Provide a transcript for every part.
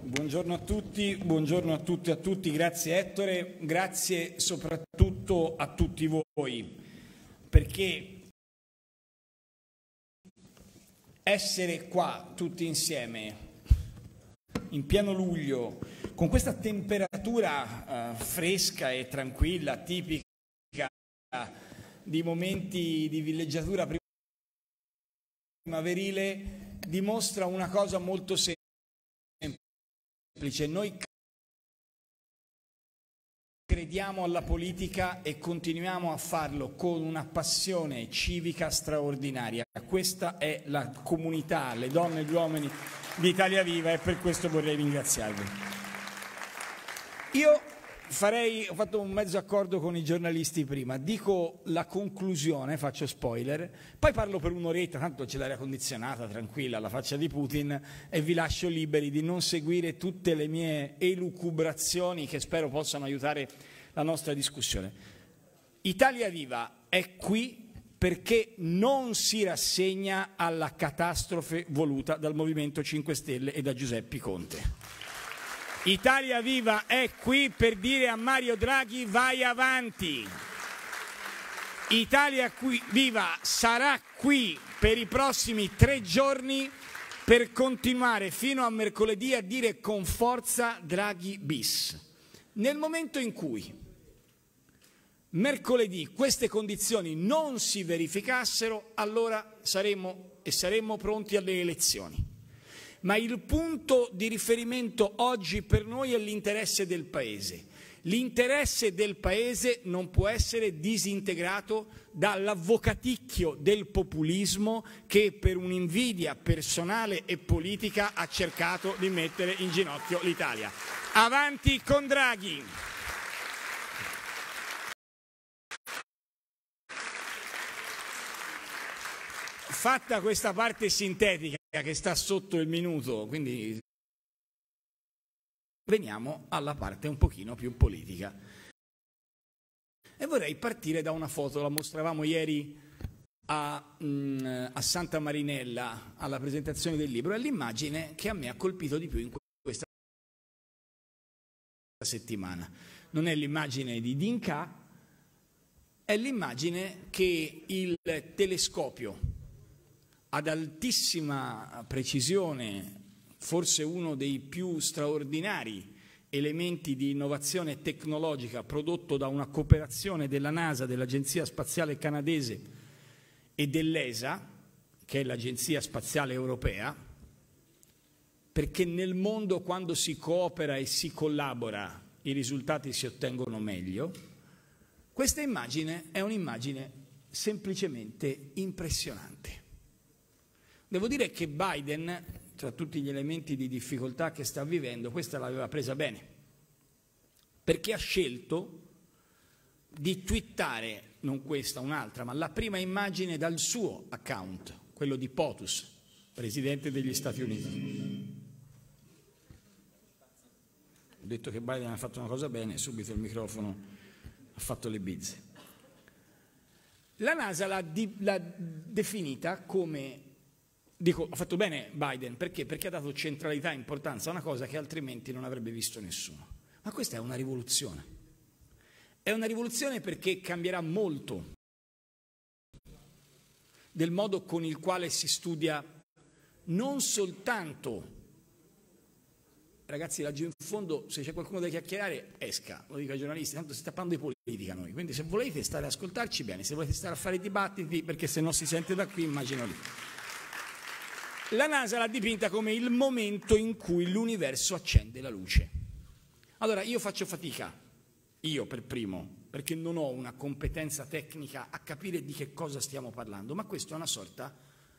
Buongiorno a tutti, buongiorno a tutte e a tutti, grazie Ettore, grazie soprattutto a tutti voi, perché essere qua tutti insieme in pieno luglio con questa temperatura fresca e tranquilla, tipica di momenti di villeggiatura primaverile, dimostra una cosa molto semplice. Noi crediamo alla politica e continuiamo a farlo con una passione civica straordinaria. Questa è la comunità, le donne e gli uomini di Italia Viva, e per questo vorrei ringraziarvi. Io ho fatto un mezzo accordo con i giornalisti prima, dico la conclusione, faccio spoiler, poi parlo per un'oretta, tanto c'è l'aria condizionata, tranquilla, alla faccia di Putin, e vi lascio liberi di non seguire tutte le mie elucubrazioni che spero possano aiutare la nostra discussione. Italia Viva è qui perché non si rassegna alla catastrofe voluta dal Movimento 5 Stelle e da Giuseppe Conte. Italia Viva è qui per dire a Mario Draghi: vai avanti. Italia Viva sarà qui per i prossimi 3 giorni per continuare fino a mercoledì a dire con forza Draghi bis. Nel momento in cui mercoledì queste condizioni non si verificassero, allora saremmo pronti alle elezioni. Ma il punto di riferimento oggi per noi è l'interesse del Paese. L'interesse del Paese non può essere disintegrato dall'avvocaticchio del populismo che per un'invidia personale e politica ha cercato di mettere in ginocchio l'Italia. Avanti con Draghi! Fatta questa parte sintetica che sta sotto il minuto, quindi veniamo alla parte un pochino più politica. E vorrei partire da una foto, la mostravamo ieri a Santa Marinella alla presentazione del libro, è l'immagine che a me ha colpito di più in questa settimana. Non è l'immagine di Dinka, è l'immagine che il telescopio ad altissima precisione, forse uno dei più straordinari elementi di innovazione tecnologica prodotto da una cooperazione della NASA, dell'Agenzia Spaziale Canadese e dell'ESA, che è l'Agenzia Spaziale Europea, perché nel mondo quando si coopera e si collabora i risultati si ottengono meglio. Questa immagine è un'immagine semplicemente impressionante. Devo dire che Biden, tra tutti gli elementi di difficoltà che sta vivendo, questa l'aveva presa bene, perché ha scelto di twittare, non questa, un'altra, ma la prima immagine dal suo account, quello di POTUS, presidente degli Stati Uniti. Ho detto che Biden ha fatto una cosa bene, subito il microfono ha fatto le bizze. La NASA l'ha definita come... Dico, ha fatto bene Biden, perché? Perché ha dato centralità e importanza a una cosa che altrimenti non avrebbe visto nessuno. Ma questa è una rivoluzione. È una rivoluzione perché cambierà molto del modo con il quale si studia non soltanto, ragazzi laggiù in fondo, se c'è qualcuno da chiacchierare, esca, lo dico ai giornalisti, tanto si sta parlando di politica noi, quindi se volete stare ad ascoltarci bene, se volete stare a fare i dibattiti, perché se no si sente da qui, immagino lì. La NASA l'ha dipinta come il momento in cui l'universo accende la luce. Allora io faccio fatica, io per primo, perché non ho una competenza tecnica a capire di che cosa stiamo parlando, ma questa è una sorta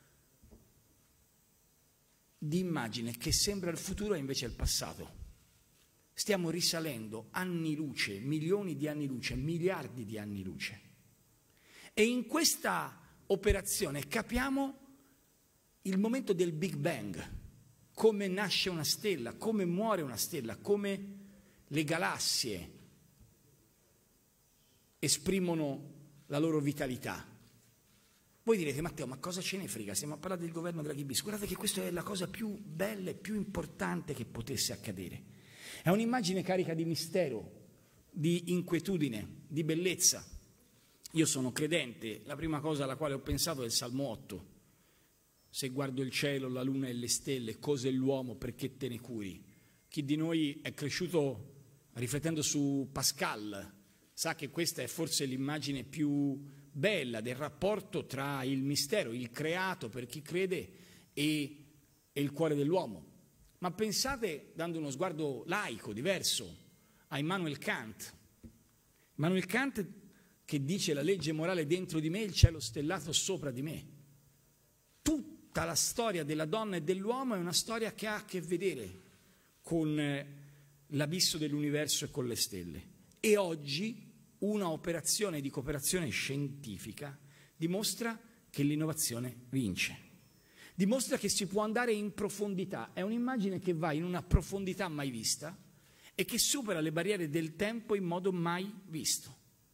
di immagine che sembra il futuro e invece è il passato. Stiamo risalendo anni luce, milioni di anni luce, miliardi di anni luce. E in questa operazione capiamo il momento del Big Bang, come nasce una stella, come muore una stella, come le galassie esprimono la loro vitalità. Voi direte: Matteo, ma cosa ce ne frega? Stiamo a parlare del governo della Ghibis. Guardate che questa è la cosa più bella e più importante che potesse accadere. È un'immagine carica di mistero, di inquietudine, di bellezza. Io sono credente, la prima cosa alla quale ho pensato è il Salmo 8. Se guardo il cielo, la luna e le stelle, cos'è l'uomo perché te ne curi? Chi di noi è cresciuto riflettendo su Pascal sa che questa è forse l'immagine più bella del rapporto tra il mistero, il creato per chi crede e il cuore dell'uomo. Ma pensate, dando uno sguardo laico, diverso, a Immanuel Kant. Immanuel Kant che dice: la legge morale dentro di me, il cielo stellato sopra di me. Tutta la storia della donna e dell'uomo è una storia che ha a che vedere con l'abisso dell'universo e con le stelle. E oggi una operazione di cooperazione scientifica dimostra che l'innovazione vince, dimostra che si può andare in profondità. È un'immagine che va in una profondità mai vista e che supera le barriere del tempo in modo mai visto.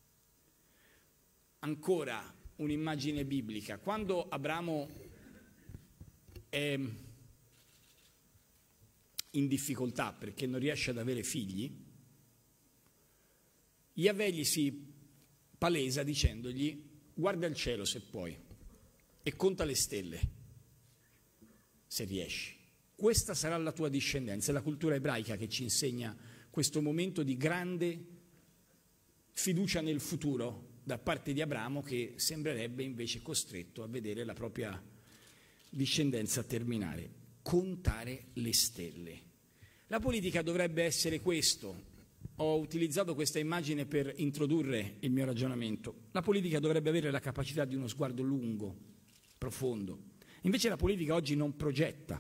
Ancora un'immagine biblica. Quando Abramo è in difficoltà perché non riesce ad avere figli, Yahweh gli si palesa dicendogli: guarda il cielo se puoi e conta le stelle se riesci. Questa sarà la tua discendenza. È la cultura ebraica che ci insegna questo momento di grande fiducia nel futuro da parte di Abramo, che sembrerebbe invece costretto a vedere la propria discendenza terminare. Contare le stelle. La politica dovrebbe essere questo. Ho utilizzato questa immagine per introdurre il mio ragionamento. La politica dovrebbe avere la capacità di uno sguardo lungo, profondo. Invece la politica oggi non progetta.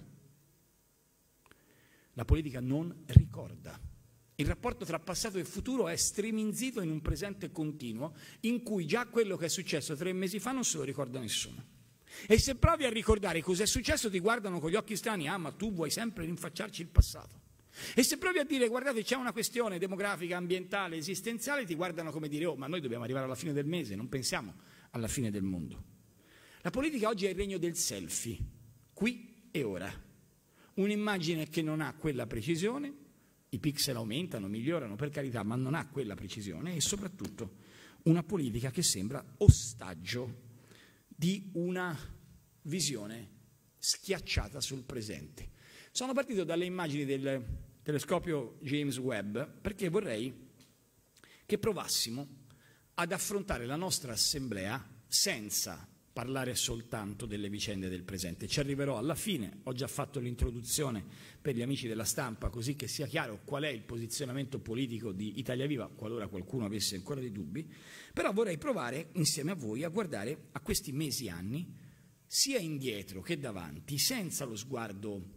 La politica non ricorda. Il rapporto tra passato e futuro è striminzito in un presente continuo in cui già quello che è successo 3 mesi fa non se lo ricorda nessuno. E se provi a ricordare cosa è successo ti guardano con gli occhi strani: ah, ma tu vuoi sempre rinfacciarci il passato. E se provi a dire: guardate, c'è una questione demografica, ambientale, esistenziale, ti guardano come dire: oh, ma noi dobbiamo arrivare alla fine del mese, non pensiamo alla fine del mondo. La politica oggi è il regno del selfie, qui e ora. Un'immagine che non ha quella precisione, i pixel aumentano, migliorano, per carità, ma non ha quella precisione, e soprattutto una politica che sembra ostaggio di una visione schiacciata sul presente. Sono partito dalle immagini del telescopio James Webb perché vorrei che provassimo ad affrontare la nostra assemblea senza parlare soltanto delle vicende del presente. Ci arriverò alla fine, ho già fatto l'introduzione per gli amici della stampa, così che sia chiaro qual è il posizionamento politico di Italia Viva, qualora qualcuno avesse ancora dei dubbi, però vorrei provare insieme a voi a guardare a questi mesi e anni, sia indietro che davanti, senza lo sguardo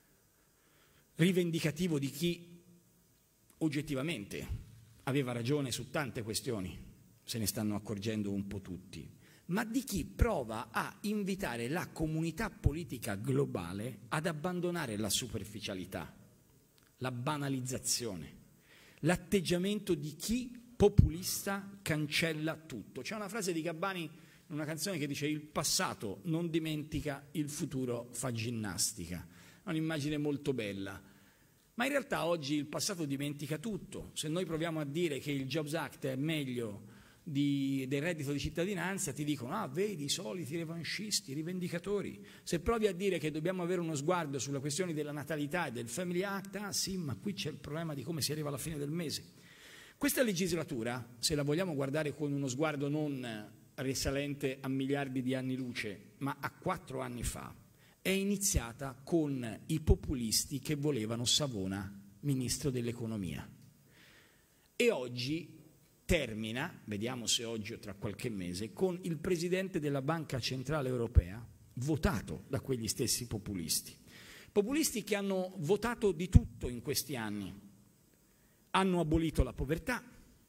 rivendicativo di chi oggettivamente aveva ragione su tante questioni, se ne stanno accorgendo un po' tutti, ma di chi prova a invitare la comunità politica globale ad abbandonare la superficialità, la banalizzazione, l'atteggiamento di chi populista cancella tutto. C'è una frase di Gabbani in una canzone che dice: il passato non dimentica, il futuro fa ginnastica. È un'immagine molto bella, ma in realtà oggi il passato dimentica tutto. Se noi proviamo a dire che il Jobs Act è meglio del reddito di cittadinanza, ti dicono: ah, vedi i soliti revanscisti, rivendicatori. Se provi a dire che dobbiamo avere uno sguardo sulle questioni della natalità e del Family Act, ah sì, ma qui c'è il problema di come si arriva alla fine del mese. Questa legislatura, se la vogliamo guardare con uno sguardo non risalente a miliardi di anni luce, ma a 4 anni fa, è iniziata con i populisti che volevano Savona ministro dell'economia. E oggi termina, vediamo se oggi o tra qualche mese, con il presidente della Banca Centrale Europea votato da quegli stessi populisti. Populisti che hanno votato di tutto in questi anni. Hanno abolito la povertà,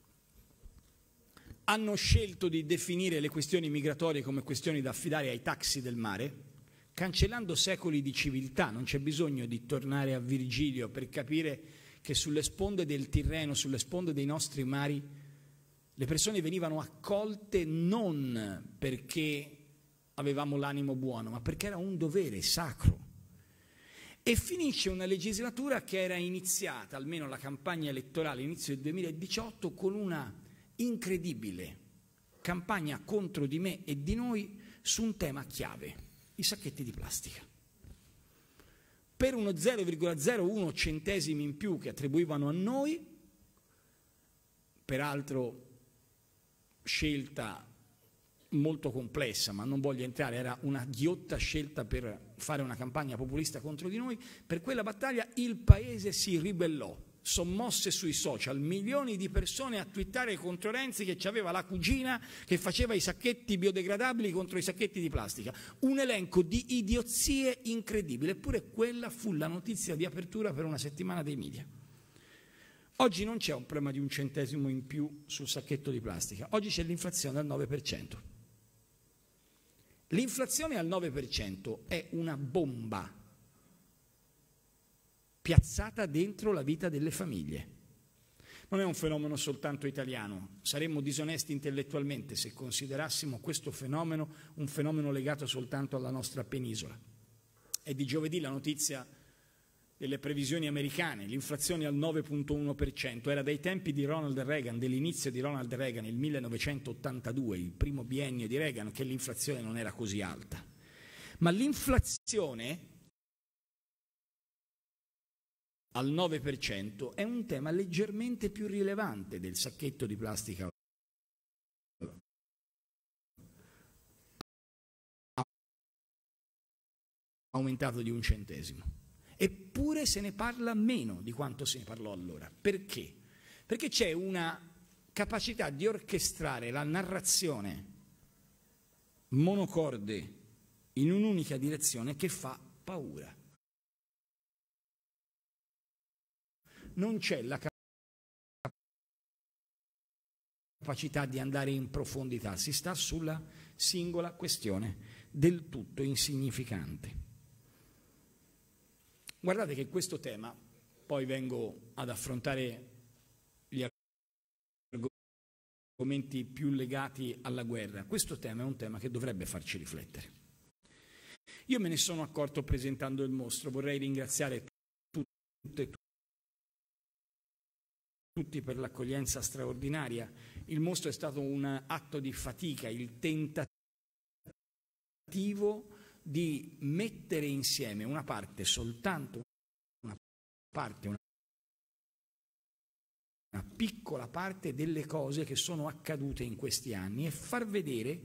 hanno scelto di definire le questioni migratorie come questioni da affidare ai taxi del mare, cancellando secoli di civiltà. Non c'è bisogno di tornare a Virgilio per capire che sulle sponde del Tirreno, sulle sponde dei nostri mari, le persone venivano accolte non perché avevamo l'animo buono, ma perché era un dovere sacro. E finisce una legislatura che era iniziata, almeno la campagna elettorale inizio del 2018, con una incredibile campagna contro di me e di noi su un tema chiave, i sacchetti di plastica. Per uno 0,01 centesimi in più che attribuivano a noi, peraltro scelta molto complessa, ma non voglio entrare, era una ghiotta scelta per fare una campagna populista contro di noi, per quella battaglia il paese si ribellò, sommosse sui social milioni di persone a twittare contro Renzi che aveva la cugina che faceva i sacchetti biodegradabili contro i sacchetti di plastica, un elenco di idiozie incredibile, eppure quella fu la notizia di apertura per una settimana dei media. Oggi non c'è un problema di un centesimo in più sul sacchetto di plastica, oggi c'è l'inflazione al 9%. L'inflazione al 9% è una bomba piazzata dentro la vita delle famiglie. Non è un fenomeno soltanto italiano, saremmo disonesti intellettualmente se considerassimo questo fenomeno un fenomeno legato soltanto alla nostra penisola. È di giovedì la notizia delle previsioni americane, l'inflazione al 9,1%, era dai tempi di Ronald Reagan, dell'inizio di Ronald Reagan, il 1982, il primo biennio di Reagan, che l'inflazione non era così alta. Ma l'inflazione al 9% è un tema leggermente più rilevante del sacchetto di plastica aumentato di un centesimo. Eppure se ne parla meno di quanto se ne parlò allora. Perché? Perché c'è una capacità di orchestrare la narrazione monocorde in un'unica direzione che fa paura. Non c'è la capacità di andare in profondità, si sta sulla singola questione del tutto insignificante. Guardate che questo tema, poi vengo ad affrontare gli argomenti più legati alla guerra, questo tema è un tema che dovrebbe farci riflettere. Io me ne sono accorto presentando il mostro, vorrei ringraziare tutti per l'accoglienza straordinaria. Il mostro è stato un atto di fatica, il tentativo di mettere insieme una parte, soltanto una parte, una piccola parte delle cose che sono accadute in questi anni e far vedere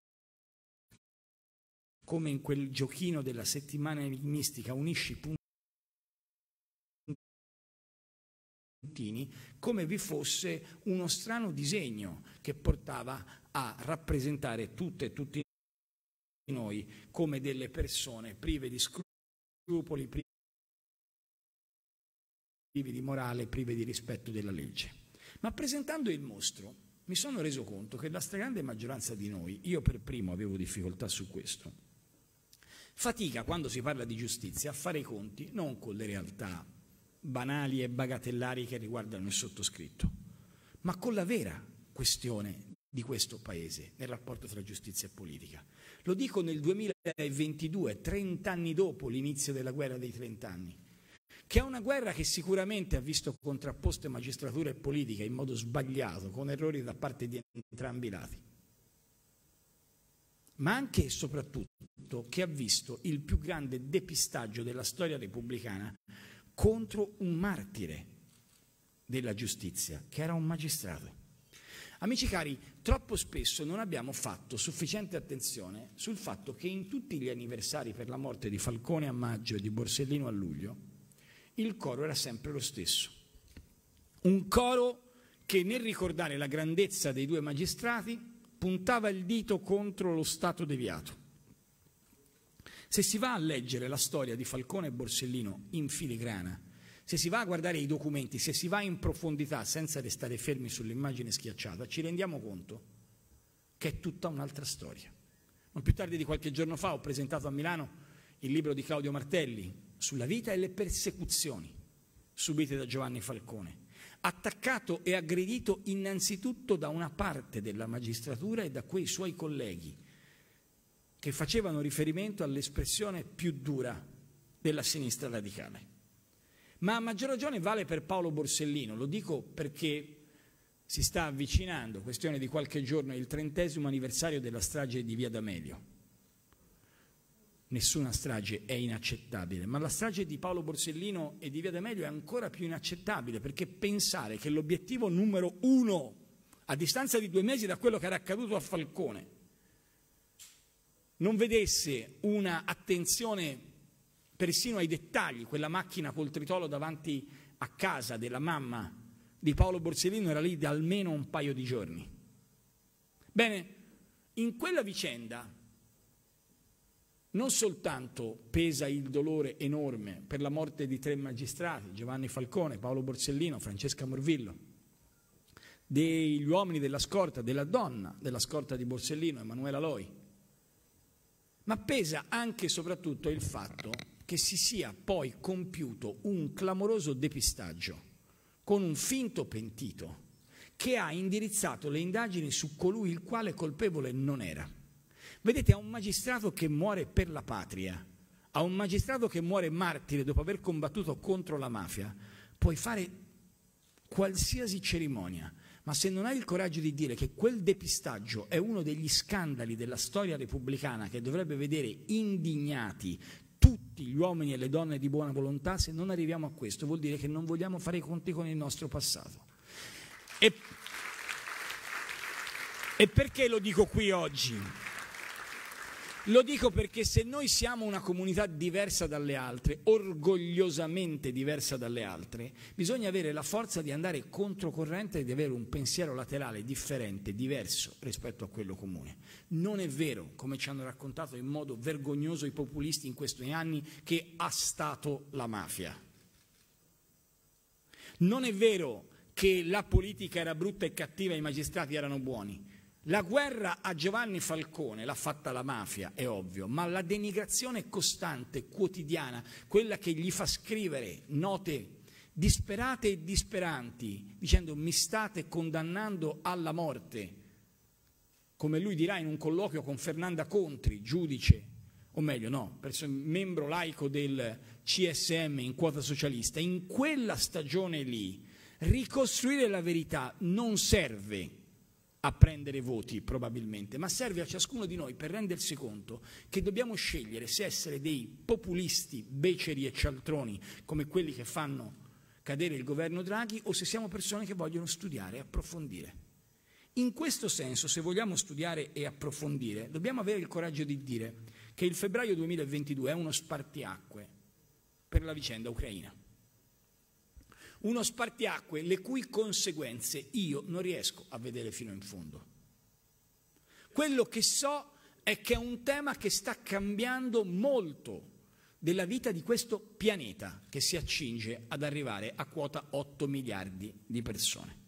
come in quel giochino della settimana enigmistica unisci puntini, come vi fosse uno strano disegno che portava a rappresentare tutte e tutti noi come delle persone prive di scrupoli, prive di morale, prive di rispetto della legge. Ma presentando il mostro mi sono reso conto che la stragrande maggioranza di noi, io per primo avevo difficoltà su questo, fatica quando si parla di giustizia a fare i conti non con le realtà banali e bagatellari che riguardano il sottoscritto, ma con la vera questione di questo Paese nel rapporto tra giustizia e politica. Lo dico nel 2022, 30 anni dopo l'inizio della guerra dei 30 anni, che è una guerra che sicuramente ha visto contrapposte magistratura e politica in modo sbagliato, con errori da parte di entrambi i lati, ma anche e soprattutto che ha visto il più grande depistaggio della storia repubblicana contro un martire della giustizia, che era un magistrato. Amici cari, troppo spesso non abbiamo fatto sufficiente attenzione sul fatto che in tutti gli anniversari per la morte di Falcone a maggio e di Borsellino a luglio, il coro era sempre lo stesso. Un coro che nel ricordare la grandezza dei due magistrati puntava il dito contro lo Stato deviato. Se si va a leggere la storia di Falcone e Borsellino in filigrana, se si va a guardare i documenti, se si va in profondità senza restare fermi sull'immagine schiacciata, ci rendiamo conto che è tutta un'altra storia. Non più tardi di qualche giorno fa ho presentato a Milano il libro di Claudio Martelli sulla vita e le persecuzioni subite da Giovanni Falcone, attaccato e aggredito innanzitutto da una parte della magistratura e da quei suoi colleghi che facevano riferimento all'espressione più dura della sinistra radicale. Ma a maggior ragione vale per Paolo Borsellino, lo dico perché si sta avvicinando, questione di qualche giorno, il 30° anniversario della strage di Via D'Amelio. Nessuna strage è inaccettabile, ma la strage di Paolo Borsellino e di Via D'Amelio è ancora più inaccettabile, perché pensare che l'obiettivo numero 1, a distanza di 2 mesi da quello che era accaduto a Falcone, non vedesse una attenzione persino ai dettagli, quella macchina col tritolo davanti a casa della mamma di Paolo Borsellino era lì da almeno un paio di giorni. Bene, in quella vicenda non soltanto pesa il dolore enorme per la morte di 3 magistrati, Giovanni Falcone, Paolo Borsellino, Francesca Morvillo, degli uomini della scorta, della donna della scorta di Borsellino, Emanuela Loi, ma pesa anche e soprattutto il fatto che si sia poi compiuto un clamoroso depistaggio con un finto pentito che ha indirizzato le indagini su colui il quale colpevole non era. Vedete, a un magistrato che muore per la patria, a un magistrato che muore martire dopo aver combattuto contro la mafia, puoi fare qualsiasi cerimonia, ma se non hai il coraggio di dire che quel depistaggio è uno degli scandali della storia repubblicana che dovrebbe vedere indignati tutti gli uomini e le donne di buona volontà, se non arriviamo a questo vuol dire che non vogliamo fare i conti con il nostro passato. E perché lo dico qui oggi? Lo dico perché se noi siamo una comunità diversa dalle altre, orgogliosamente diversa dalle altre, bisogna avere la forza di andare controcorrente e di avere un pensiero laterale differente, diverso rispetto a quello comune. Non è vero, come ci hanno raccontato in modo vergognoso i populisti in questi anni, che ha stato la mafia. Non è vero che la politica era brutta e cattiva e i magistrati erano buoni. La guerra a Giovanni Falcone l'ha fatta la mafia, è ovvio, ma la denigrazione costante, quotidiana, quella che gli fa scrivere note disperate e disperanti, dicendo mi state condannando alla morte, come lui dirà in un colloquio con Fernanda Contri, giudice, o meglio no, membro laico del CSM in quota socialista. In quella stagione lì ricostruire la verità non serve a prendere voti probabilmente, ma serve a ciascuno di noi per rendersi conto che dobbiamo scegliere se essere dei populisti, beceri e cialtroni come quelli che fanno cadere il governo Draghi o se siamo persone che vogliono studiare e approfondire. In questo senso, se vogliamo studiare e approfondire, dobbiamo avere il coraggio di dire che il febbraio 2022 è uno spartiacque per la vicenda ucraina. Uno spartiacque le cui conseguenze io non riesco a vedere fino in fondo. Quello che so è che è un tema che sta cambiando molto della vita di questo pianeta che si accinge ad arrivare a quota 8 miliardi di persone.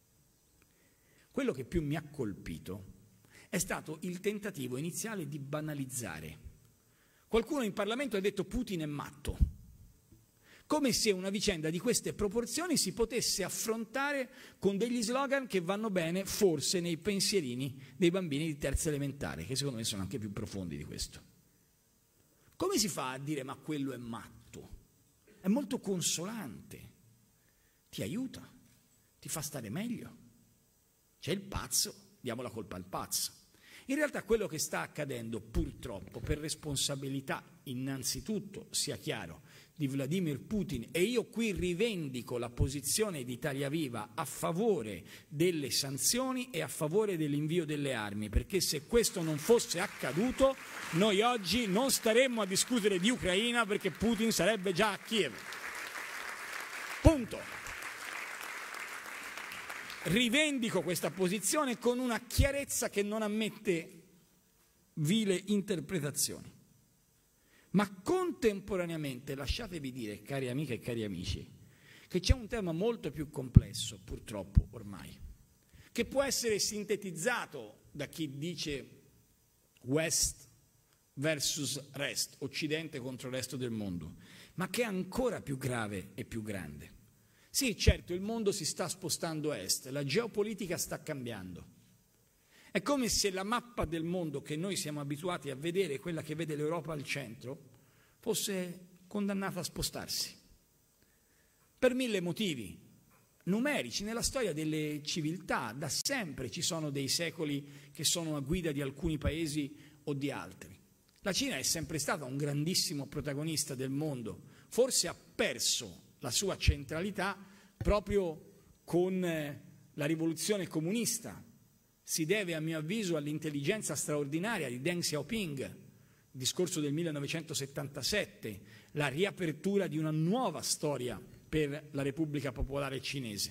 Quello che più mi ha colpito è stato il tentativo iniziale di banalizzare. Qualcuno in Parlamento ha detto Putin è matto. Come se una vicenda di queste proporzioni si potesse affrontare con degli slogan che vanno bene forse nei pensierini dei bambini di terza elementare, che secondo me sono anche più profondi di questo. Come si fa a dire ma quello è matto? È molto consolante, ti aiuta, ti fa stare meglio. C'è il pazzo, diamo la colpa al pazzo. In realtà quello che sta accadendo purtroppo per responsabilità innanzitutto, sia chiaro, di Vladimir Putin, e io qui rivendico la posizione di Italia Viva a favore delle sanzioni e a favore dell'invio delle armi, perché se questo non fosse accaduto noi oggi non staremmo a discutere di Ucraina perché Putin sarebbe già a Kiev. Punto. Rivendico questa posizione con una chiarezza che non ammette vile interpretazioni. Ma contemporaneamente lasciatevi dire, cari amiche e cari amici, che c'è un tema molto più complesso, purtroppo ormai, che può essere sintetizzato da chi dice West versus Rest, Occidente contro il resto del mondo, ma che è ancora più grave e più grande. Sì, certo, il mondo si sta spostando a est, la geopolitica sta cambiando. È come se la mappa del mondo che noi siamo abituati a vedere, quella che vede l'Europa al centro, fosse condannata a spostarsi. Per 1000 motivi numerici. Nella storia delle civiltà da sempre ci sono dei secoli che sono a guida di alcuni paesi o di altri. La Cina è sempre stata un grandissimo protagonista del mondo, forse ha perso la sua centralità proprio con la rivoluzione comunista. Si deve, a mio avviso, all'intelligenza straordinaria di Deng Xiaoping, il discorso del 1977, la riapertura di una nuova storia per la Repubblica Popolare Cinese.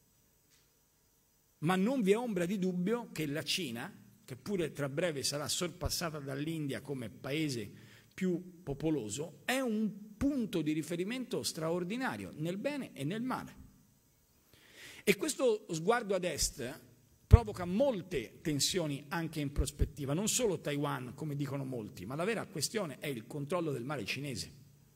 Ma non vi è ombra di dubbio che la Cina, che pure tra breve sarà sorpassata dall'India come paese più popoloso, è un punto di riferimento straordinario nel bene e nel male. E questo sguardo ad est provoca molte tensioni anche in prospettiva, non solo Taiwan, come dicono molti, ma la vera questione è il controllo del mare cinese.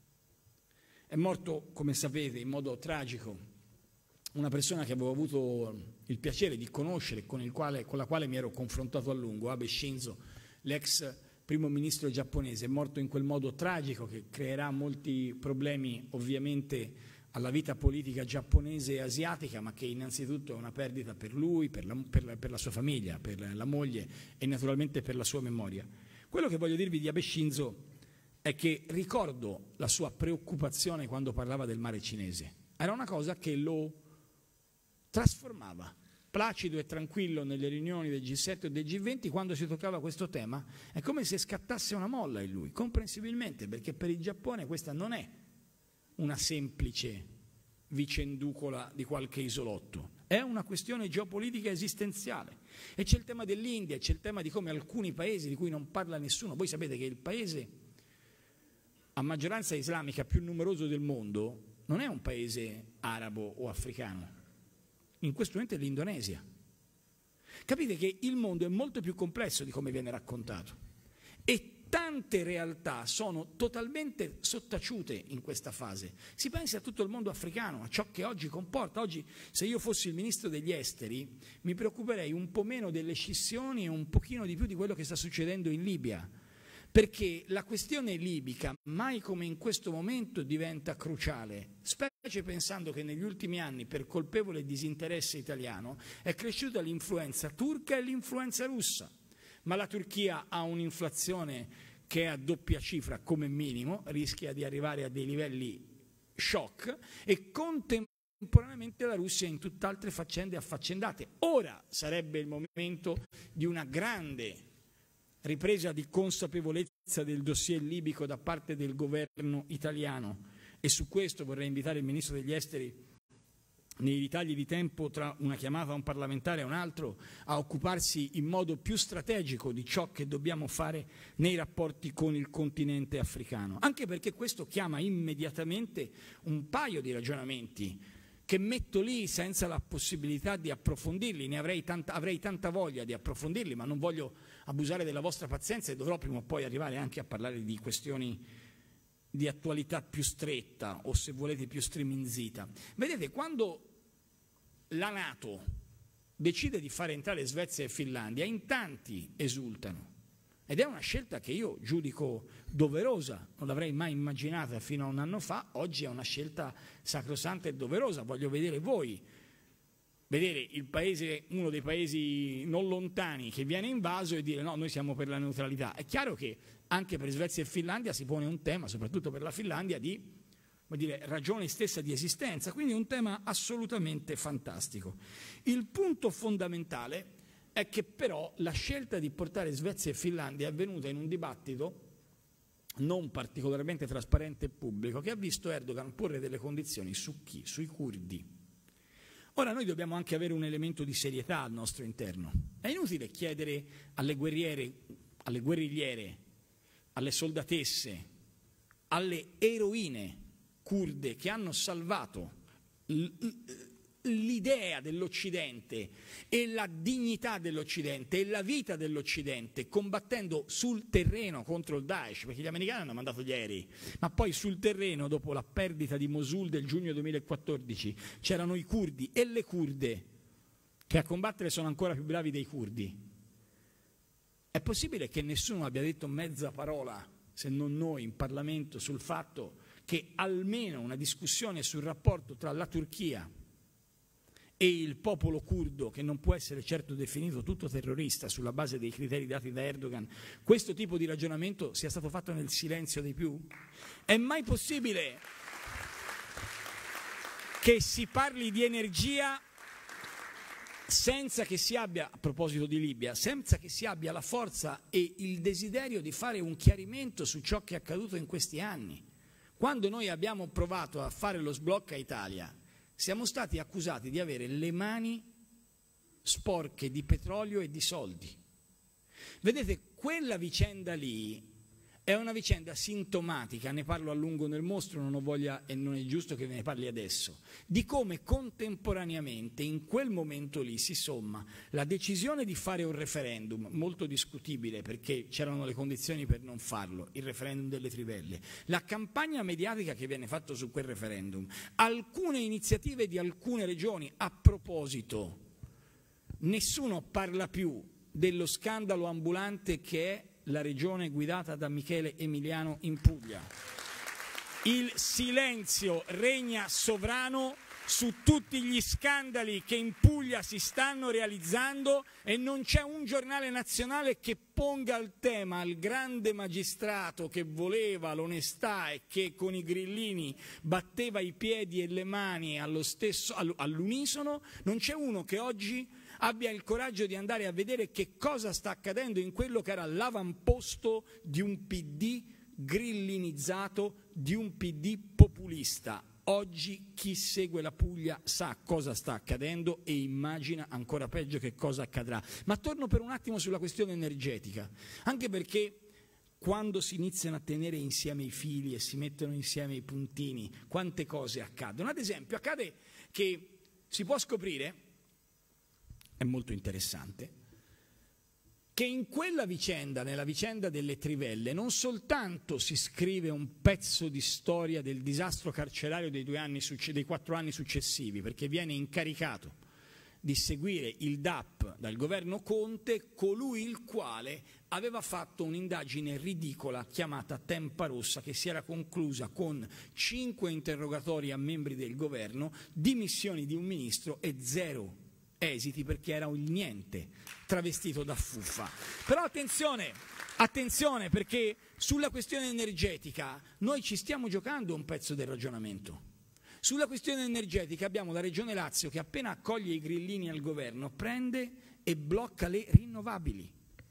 È morto, come sapete, in modo tragico una persona che avevo avuto il piacere di conoscere, con la quale mi ero confrontato a lungo, Abe Shinzo, l'ex primo ministro giapponese. È morto in quel modo tragico che creerà molti problemi ovviamente alla vita politica giapponese e asiatica, ma che innanzitutto è una perdita per lui, per la sua famiglia, per la moglie e naturalmente per la sua memoria. Quello che voglio dirvi di Abe Shinzo è che ricordo la sua preoccupazione quando parlava del mare cinese. Era una cosa che lo trasformava, placido e tranquillo nelle riunioni del G7 e del G20, quando si toccava questo tema, è come se scattasse una molla in lui, comprensibilmente, perché per il Giappone questa non è una semplice vicenducola di qualche isolotto, è una questione geopolitica esistenziale. E c'è il tema dell'India, c'è il tema di come alcuni paesi di cui non parla nessuno. Voi sapete che il paese a maggioranza islamica più numeroso del mondo non è un paese arabo o africano. In questo momento è l'Indonesia. Capite che il mondo è molto più complesso di come viene raccontato e tante realtà sono totalmente sottaciute in questa fase. Si pensi a tutto il mondo africano, a ciò che oggi comporta. Oggi, se io fossi il ministro degli esteri, mi preoccuperei un po' meno delle scissioni e un pochino di più di quello che sta succedendo in Libia, perché la questione libica mai come in questo momento diventa cruciale, specie pensando che negli ultimi anni, per colpevole disinteresse italiano, è cresciuta l'influenza turca e l'influenza russa, ma la Turchia ha un'inflazione che è a doppia cifra come minimo, rischia di arrivare a dei livelli shock, e contemporaneamente la Russia in tutt'altre faccende affaccendate. Ora sarebbe il momento di una grande ripresa di consapevolezza del dossier libico da parte del governo italiano, e su questo vorrei invitare il Ministro degli Esteri, nei ritagli di tempo tra una chiamata a un parlamentare e un altro, a occuparsi in modo più strategico di ciò che dobbiamo fare nei rapporti con il continente africano, anche perché questo chiama immediatamente un paio di ragionamenti che metto lì senza la possibilità di approfondirli. Avrei tanta voglia di approfondirli, ma non voglio abusare della vostra pazienza e dovrò prima o poi arrivare anche a parlare di questioni di attualità più stretta o, se volete, più striminzita. Vedete, quando la NATO decide di fare entrare Svezia e Finlandia, in tanti esultano. Ed è una scelta che io giudico doverosa, non l'avrei mai immaginata fino a un anno fa. Oggi è una scelta sacrosanta e doverosa. Voglio vedere voi, vedere il paese, uno dei paesi non lontani che viene invaso, e dire no, noi siamo per la neutralità. È chiaro che anche per Svezia e Finlandia si pone un tema, soprattutto per la Finlandia, di ragione stessa di esistenza, quindi un tema assolutamente fantastico. Il punto fondamentale è che però la scelta di portare Svezia e Finlandia è avvenuta in un dibattito non particolarmente trasparente e pubblico, che ha visto Erdogan porre delle condizioni su chi? Sui curdi. Ora noi dobbiamo anche avere un elemento di serietà al nostro interno. È inutile chiedere alle guerrigliere, alle soldatesse, alle eroine curde che hanno salvato l'idea dell'Occidente e la dignità dell'Occidente e la vita dell'Occidente, combattendo sul terreno contro il Daesh, perché gli americani hanno mandato gli aerei, ma poi sul terreno, dopo la perdita di Mosul del giugno 2014, c'erano i curdi e le curde, che a combattere sono ancora più bravi dei curdi. È possibile che nessuno abbia detto mezza parola, se non noi in Parlamento, sul fatto che almeno una discussione sul rapporto tra la Turchia e il popolo curdo, che non può essere certo definito tutto terrorista sulla base dei criteri dati da Erdogan, questo tipo di ragionamento sia stato fatto nel silenzio dei più? È mai possibile che si parli di energia senza che si abbia, a proposito di Libia, senza che si abbia la forza e il desiderio di fare un chiarimento su ciò che è accaduto in questi anni? Quando noi abbiamo provato a fare lo sblocca Italia, siamo stati accusati di avere le mani sporche di petrolio e di soldi. Vedete, quella vicenda lì è una vicenda sintomatica, ne parlo a lungo nel mostro, non ho voglia e non è giusto che ve ne parli adesso, di come contemporaneamente in quel momento lì si somma la decisione di fare un referendum, molto discutibile perché c'erano le condizioni per non farlo, il referendum delle trivelle, la campagna mediatica che viene fatta su quel referendum, alcune iniziative di alcune regioni. A proposito, nessuno parla più dello scandalo ambulante che è la regione guidata da Michele Emiliano in Puglia. Il silenzio regna sovrano su tutti gli scandali che in Puglia si stanno realizzando e non c'è un giornale nazionale che ponga il tema al grande magistrato che voleva l'onestà e che con i grillini batteva i piedi e le mani all'unisono. Non c'è uno che oggi abbia il coraggio di andare a vedere che cosa sta accadendo in quello che era l'avamposto di un PD grillinizzato, di un PD populista. Oggi chi segue la Puglia sa cosa sta accadendo e immagina ancora peggio che cosa accadrà. Ma torno per un attimo sulla questione energetica, anche perché quando si iniziano a tenere insieme i fili e si mettono insieme i puntini, quante cose accadono. Ad esempio, accade che si può scoprire, è molto interessante, che in quella vicenda, nella vicenda delle trivelle, non soltanto si scrive un pezzo di storia del disastro carcerario dei 4 anni successivi, perché viene incaricato di seguire il DAP dal governo Conte colui il quale aveva fatto un'indagine ridicola chiamata Tempa Rossa, che si era conclusa con 5 interrogatori a membri del governo, dimissioni di un ministro e 0 esiti perché era un niente travestito da fuffa. Però attenzione, perché sulla questione energetica noi ci stiamo giocando un pezzo del ragionamento. Sulla questione energetica abbiamo la Regione Lazio che appena accoglie i grillini al governo prende e blocca le rinnovabili.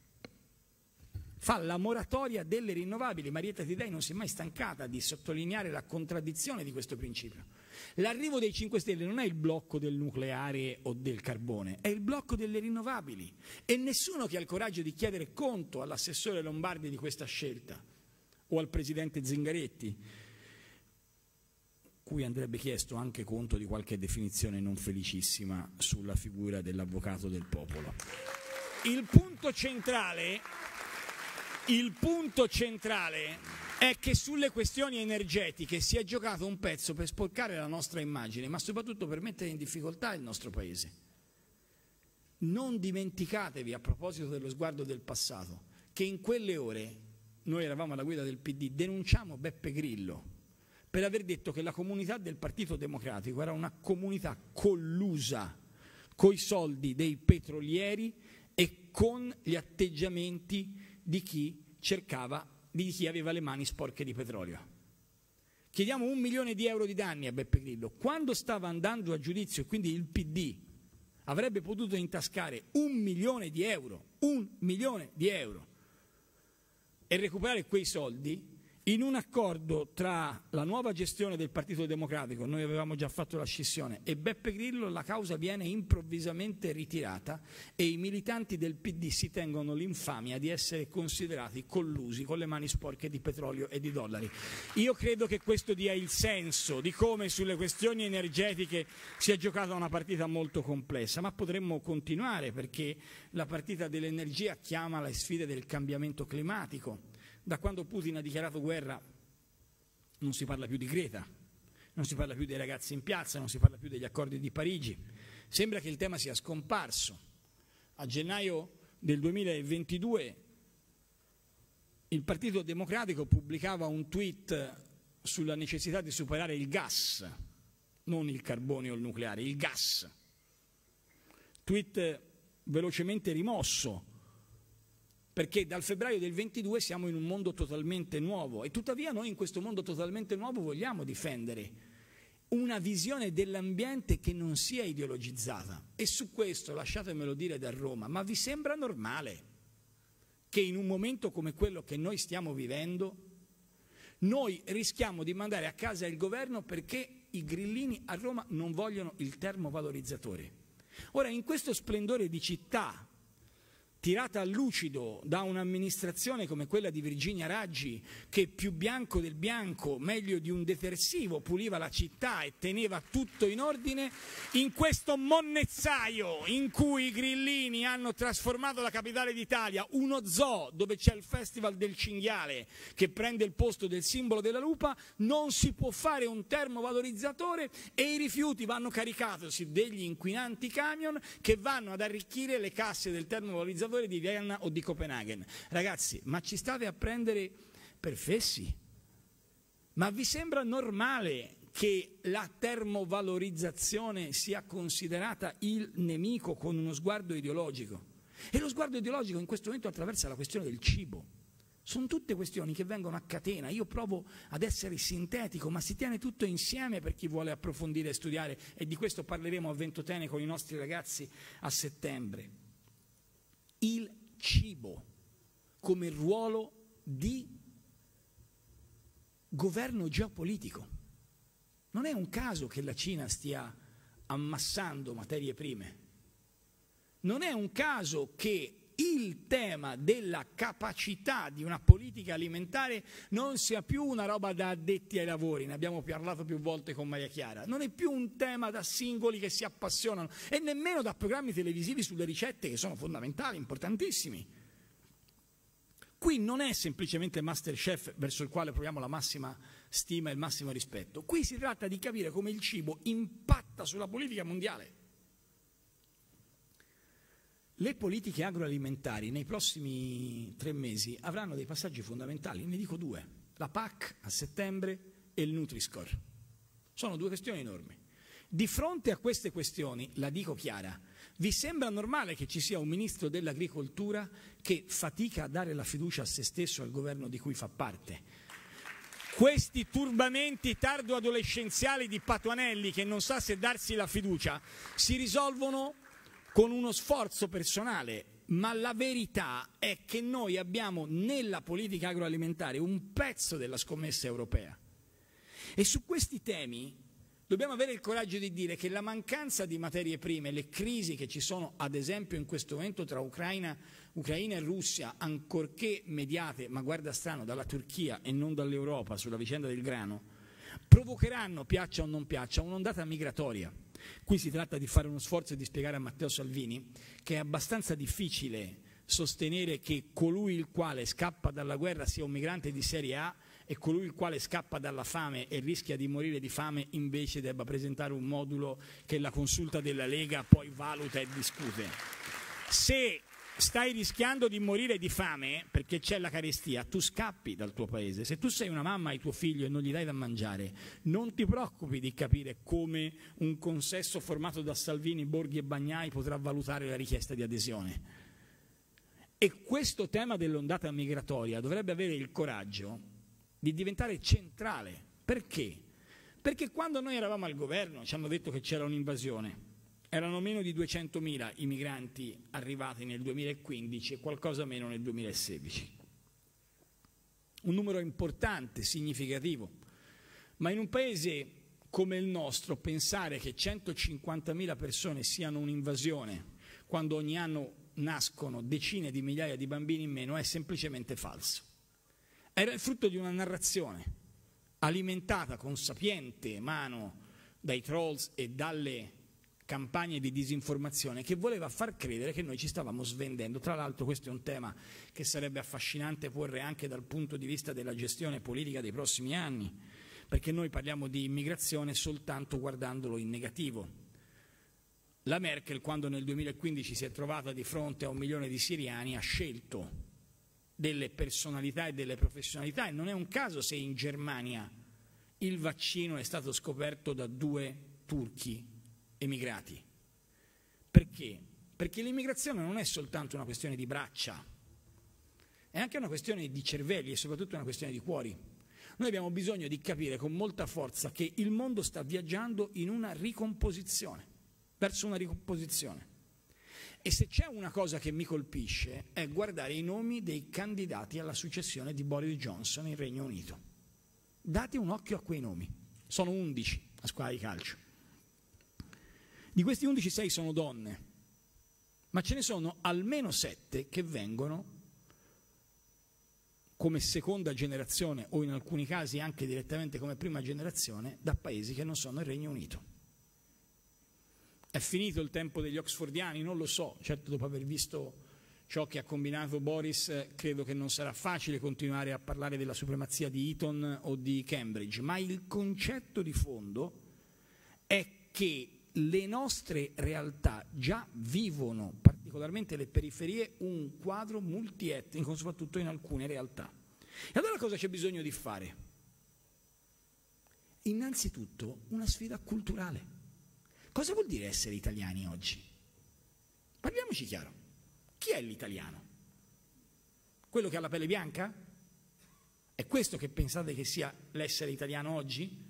Fa la moratoria delle rinnovabili. Marietta Tidei non si è mai stancata di sottolineare la contraddizione di questo principio. L'arrivo dei 5 Stelle non è il blocco del nucleare o del carbone, è il blocco delle rinnovabili. E nessuno che ha il coraggio di chiedere conto all'assessore Lombardi di questa scelta o al presidente Zingaretti, cui andrebbe chiesto anche conto di qualche definizione non felicissima sulla figura dell'avvocato del popolo. Il punto centrale è che sulle questioni energetiche si è giocato un pezzo per sporcare la nostra immagine, ma soprattutto per mettere in difficoltà il nostro Paese. Non dimenticatevi, a proposito dello sguardo del passato, che in quelle ore, noi eravamo alla guida del PD, denunciamo Beppe Grillo per aver detto che la comunità del Partito Democratico era una comunità collusa coi soldi dei petrolieri e con gli atteggiamenti di chi aveva le mani sporche di petrolio. Chiediamo 1 milione di euro di danni a Beppe Grillo. Quando stava andando a giudizio, quindi il PD avrebbe potuto intascare 1 milione di euro, 1 milione di euro, e recuperare quei soldi in un accordo tra la nuova gestione del Partito Democratico, noi avevamo già fatto la scissione, e Beppe Grillo. La causa viene improvvisamente ritirata e i militanti del PD si tengono l'infamia di essere considerati collusi con le mani sporche di petrolio e di dollari. Io credo che questo dia il senso di come sulle questioni energetiche si è giocata una partita molto complessa, ma potremmo continuare, perché la partita dell'energia chiama le sfide del cambiamento climatico. Da quando Putin ha dichiarato guerra non si parla più di Greta, non si parla più dei ragazzi in piazza, non si parla più degli accordi di Parigi. Sembra che il tema sia scomparso. A gennaio del 2022 il Partito Democratico pubblicava un tweet sulla necessità di superare il gas, non il carbone o il nucleare, il gas. Tweet velocemente rimosso, perché dal febbraio del 22 siamo in un mondo totalmente nuovo e tuttavia noi in questo mondo totalmente nuovo vogliamo difendere una visione dell'ambiente che non sia ideologizzata. E su questo, lasciatemelo dire da Roma, ma vi sembra normale che in un momento come quello che noi stiamo vivendo noi rischiamo di mandare a casa il governo perché i grillini a Roma non vogliono il termovalorizzatore? Ora, in questo splendore di città tirata a lucido da un'amministrazione come quella di Virginia Raggi, che più bianco del bianco, meglio di un detersivo, puliva la città e teneva tutto in ordine, in questo monnezzaio in cui i grillini hanno trasformato la capitale d'Italia, uno zoo dove c'è il Festival del Cinghiale che prende il posto del simbolo della lupa, non si può fare un termovalorizzatore e i rifiuti vanno caricati degli inquinanti camion che vanno ad arricchire le casse del termovalorizzatore di Vienna o di Copenaghen. Ragazzi, ma ci state a prendere per fessi? Ma vi sembra normale che la termovalorizzazione sia considerata il nemico con uno sguardo ideologico? E lo sguardo ideologico in questo momento attraversa la questione del cibo. Sono tutte questioni che vengono a catena. Io provo ad essere sintetico, ma si tiene tutto insieme per chi vuole approfondire e studiare, e di questo parleremo a Ventotene con i nostri ragazzi a settembre. Il cibo come ruolo di governo geopolitico. Non è un caso che la Cina stia ammassando materie prime. Non è un caso che il tema della capacità di una politica alimentare non sia più una roba da addetti ai lavori, ne abbiamo parlato più volte con Maria Chiara, non è più un tema da singoli che si appassionano e nemmeno da programmi televisivi sulle ricette che sono fondamentali, importantissimi. Qui non è semplicemente Masterchef verso il quale proviamo la massima stima e il massimo rispetto, qui si tratta di capire come il cibo impatta sulla politica mondiale. Le politiche agroalimentari nei prossimi 3 mesi avranno dei passaggi fondamentali, ne dico 2, la PAC a settembre e il Nutri-Score. Sono 2 questioni enormi. Di fronte a queste questioni, la dico chiara, vi sembra normale che ci sia un ministro dell'agricoltura che fatica a dare la fiducia a se stesso al governo di cui fa parte? Questi turbamenti tardo-adolescenziali di Patuanelli che non sa se darsi la fiducia si risolvono con uno sforzo personale, ma la verità è che noi abbiamo nella politica agroalimentare un pezzo della scommessa europea. E su questi temi dobbiamo avere il coraggio di dire che la mancanza di materie prime, le crisi che ci sono ad esempio in questo momento tra Ucraina e Russia, ancorché mediate, ma guarda strano, dalla Turchia e non dall'Europa sulla vicenda del grano, provocheranno, piaccia o non piaccia, un'ondata migratoria. Qui si tratta di fare uno sforzo e di spiegare a Matteo Salvini che è abbastanza difficile sostenere che colui il quale scappa dalla guerra sia un migrante di serie A e colui il quale scappa dalla fame e rischia di morire di fame invece debba presentare un modulo che la consulta della Lega poi valuta e discute. Se stai rischiando di morire di fame perché c'è la carestia, tu scappi dal tuo paese. Se tu sei una mamma ai tuo figlio e non gli dai da mangiare, non ti preoccupi di capire come un consesso formato da Salvini, Borghi e Bagnai potrà valutare la richiesta di adesione. E questo tema dell'ondata migratoria dovrebbe avere il coraggio di diventare centrale. Perché? Perché quando noi eravamo al governo ci hanno detto che c'era un'invasione. Erano meno di 200.000 i migranti arrivati nel 2015 e qualcosa meno nel 2016. Un numero importante, significativo, ma in un paese come il nostro pensare che 150.000 persone siano un'invasione quando ogni anno nascono decine di migliaia di bambini in meno è semplicemente falso. Era il frutto di una narrazione alimentata con sapiente mano dai trolls e dalle campagne di disinformazione che voleva far credere che noi ci stavamo svendendo. Tra l'altro questo è un tema che sarebbe affascinante porre anche dal punto di vista della gestione politica dei prossimi anni, perché noi parliamo di immigrazione soltanto guardandolo in negativo. La Merkel, quando nel 2015 si è trovata di fronte a 1 milione di siriani, ha scelto delle personalità e delle professionalità, e non è un caso se in Germania il vaccino è stato scoperto da 2 turchi emigrati. Perché? Perché l'immigrazione non è soltanto una questione di braccia, è anche una questione di cervelli e soprattutto una questione di cuori. Noi abbiamo bisogno di capire con molta forza che il mondo sta viaggiando in una ricomposizione, verso una ricomposizione. E se c'è una cosa che mi colpisce è guardare i nomi dei candidati alla successione di Boris Johnson in Regno Unito. Date un occhio a quei nomi. Sono 11 a squadra di calcio. Di questi 11, 6 sono donne, ma ce ne sono almeno 7 che vengono come seconda generazione o in alcuni casi anche direttamente come prima generazione da paesi che non sono il Regno Unito. È finito il tempo degli oxfordiani? Non lo so, certo dopo aver visto ciò che ha combinato Boris credo che non sarà facile continuare a parlare della supremazia di Eton o di Cambridge, ma il concetto di fondo è che le nostre realtà già vivono, particolarmente le periferie, un quadro multietnico, soprattutto in alcune realtà. E allora cosa c'è bisogno di fare? Innanzitutto una sfida culturale. Cosa vuol dire essere italiani oggi? Parliamoci chiaro. Chi è l'italiano? Quello che ha la pelle bianca? È questo che pensate che sia l'essere italiano oggi?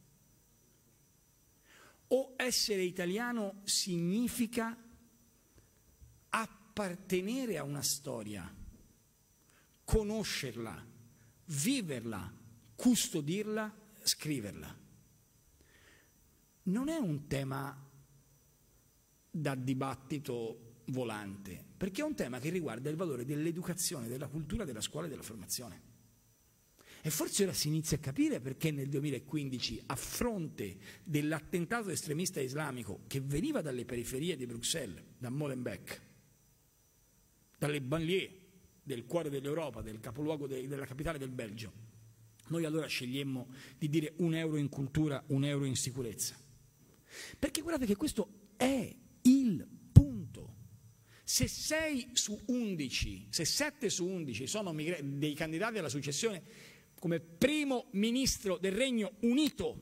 O essere italiano significa appartenere a una storia, conoscerla, viverla, custodirla, scriverla? Non è un tema da dibattito volante, perché è un tema che riguarda il valore dell'educazione, della cultura, della scuola e della formazione. E forse ora si inizia a capire perché nel 2015, a fronte dell'attentato estremista islamico che veniva dalle periferie di Bruxelles, da Molenbeek, dalle banlieue del cuore dell'Europa, del capoluogo della capitale del Belgio, noi allora scegliemmo di dire 1 euro in cultura, 1 euro in sicurezza. Perché guardate che questo è il punto. Se 6 su 11, se 7 su 11 sono dei candidati alla successione come primo ministro del Regno Unito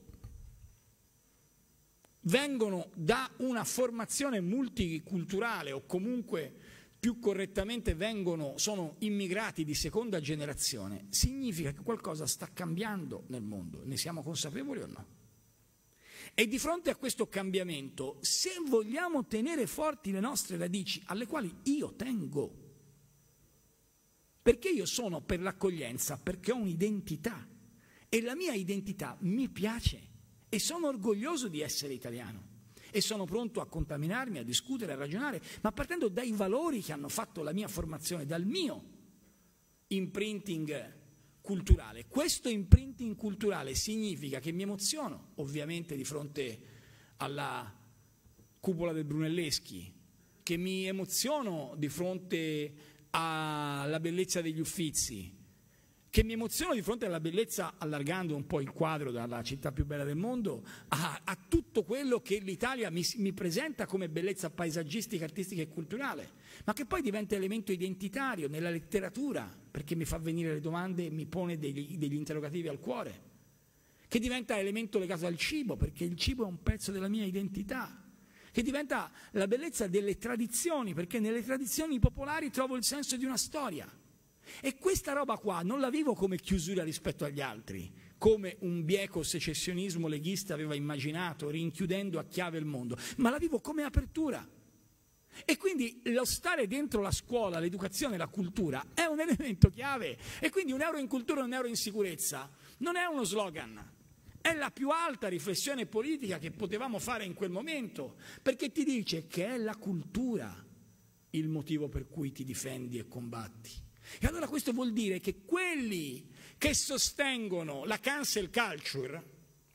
vengono da una formazione multiculturale o comunque più correttamente sono immigrati di seconda generazione, significa che qualcosa sta cambiando nel mondo. Ne siamo consapevoli o no? E di fronte a questo cambiamento, se vogliamo tenere forti le nostre radici, alle quali io tengo, perché io sono per l'accoglienza, perché ho un'identità e la mia identità mi piace e sono orgoglioso di essere italiano e sono pronto a contaminarmi, a discutere, a ragionare, ma partendo dai valori che hanno fatto la mia formazione, dal mio imprinting culturale. Questo imprinting culturale significa che mi emoziono, ovviamente, di fronte alla cupola del Brunelleschi, che mi emoziono di fronte alla bellezza degli Uffizi, che mi emoziono di fronte alla bellezza, allargando un po' il quadro dalla città più bella del mondo, a tutto quello che l'Italia mi presenta come bellezza paesaggistica, artistica e culturale, ma che poi diventa elemento identitario nella letteratura, perché mi fa venire le domande e mi pone degli interrogativi al cuore, che diventa elemento legato al cibo, perché il cibo è un pezzo della mia identità, che diventa la bellezza delle tradizioni, perché nelle tradizioni popolari trovo il senso di una storia. E questa roba qua non la vivo come chiusura rispetto agli altri, come un bieco secessionismo leghista aveva immaginato, rinchiudendo a chiave il mondo, ma la vivo come apertura. E quindi lo stare dentro la scuola, l'educazione, la cultura è un elemento chiave. E quindi 1 euro in cultura e 1 euro in sicurezza non è uno slogan, è la più alta riflessione politica che potevamo fare in quel momento, perché ti dice che è la cultura il motivo per cui ti difendi e combatti. E allora questo vuol dire che quelli che sostengono la cancel culture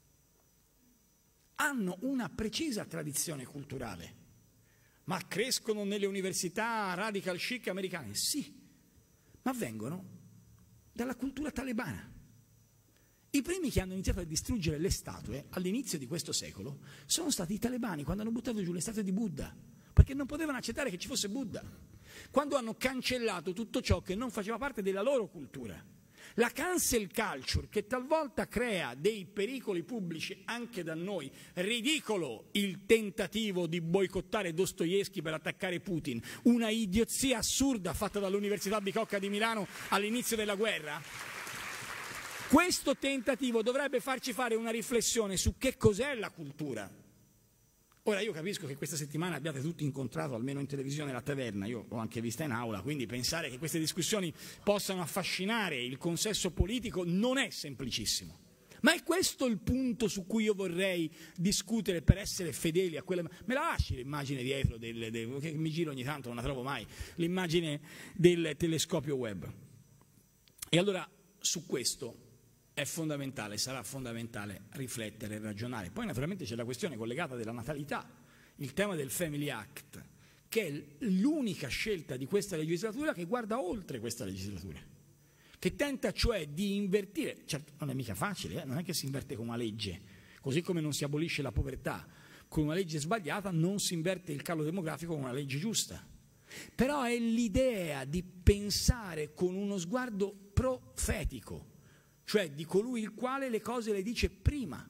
hanno una precisa tradizione culturale, ma crescono nelle università radical chic americane? Sì, ma vengono dalla cultura talebana. I primi che hanno iniziato a distruggere le statue all'inizio di questo secolo sono stati i talebani, quando hanno buttato giù le statue di Buddha, perché non potevano accettare che ci fosse Buddha. quando hanno cancellato tutto ciò che non faceva parte della loro cultura. La cancel culture, che talvolta crea dei pericoli pubblici anche da noi, ridicolo il tentativo di boicottare Dostoevsky per attaccare Putin, una idiozia assurda fatta dall'Università Bicocca di Milano all'inizio della guerra. Questo tentativo dovrebbe farci fare una riflessione su che cos'è la cultura. Ora io capisco che questa settimana abbiate tutti incontrato, almeno in televisione, la taverna, io l'ho anche vista in aula, quindi pensare che queste discussioni possano affascinare il consesso politico non è semplicissimo. Ma è questo il punto su cui io vorrei discutere per essere fedeli a quella... Me la lasci l'immagine dietro, che mi giro ogni tanto, non la trovo mai, l'immagine del telescopio Webb. E allora su questo è fondamentale, sarà fondamentale riflettere e ragionare. Poi naturalmente c'è la questione collegata della natalità, il tema del Family Act, che è l'unica scelta di questa legislatura che guarda oltre questa legislatura, che tenta cioè di invertire, certo non è mica facile, non è che si inverte con una legge, così come non si abolisce la povertà, con una legge sbagliata non si inverte il calo demografico con una legge giusta, però è l'idea di pensare con uno sguardo profetico, cioè di colui il quale le cose le dice prima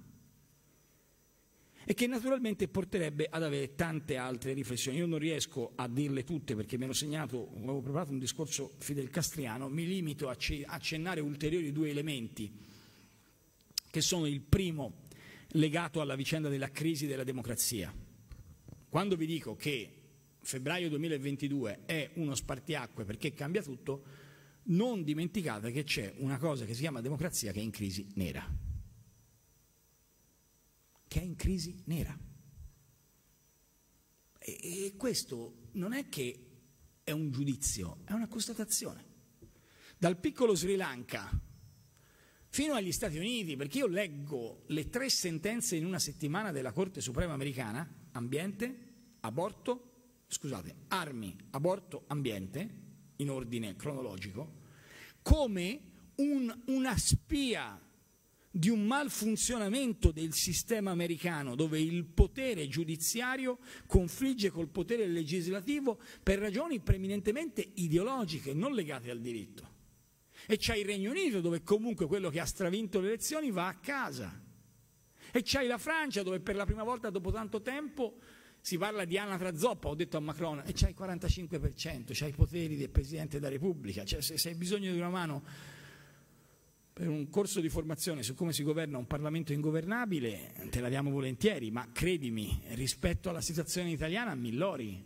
e che naturalmente porterebbe ad avere tante altre riflessioni. Io non riesco a dirle tutte perché mi ero segnato, avevo preparato un discorso fidelcastriano, mi limito a accennare ulteriori due elementi che sono il primo legato alla vicenda della crisi della democrazia. Quando vi dico che febbraio 2022 è uno spartiacque perché cambia tutto, non dimenticate che c'è una cosa che si chiama democrazia che è in crisi nera. Che è in crisi nera. E questo non è che è un giudizio, è una constatazione. Dal piccolo Sri Lanka fino agli Stati Uniti, perché io leggo le 3 sentenze in una settimana della Corte Suprema Americana, ambiente, aborto, scusate, armi, aborto, ambiente, in ordine cronologico, come una spia di un malfunzionamento del sistema americano dove il potere giudiziario confligge col potere legislativo per ragioni preminentemente ideologiche, non legate al diritto. E c'è il Regno Unito dove comunque quello che ha stravinto le elezioni va a casa. E c'hai la Francia dove per la prima volta dopo tanto tempo si parla di anatra zoppa, ho detto a Macron, e c'hai il 45%, c'hai i poteri del Presidente della Repubblica, cioè se hai bisogno di una mano per un corso di formazione su come si governa un Parlamento ingovernabile, te la diamo volentieri, ma credimi, rispetto alla situazione italiana, millori.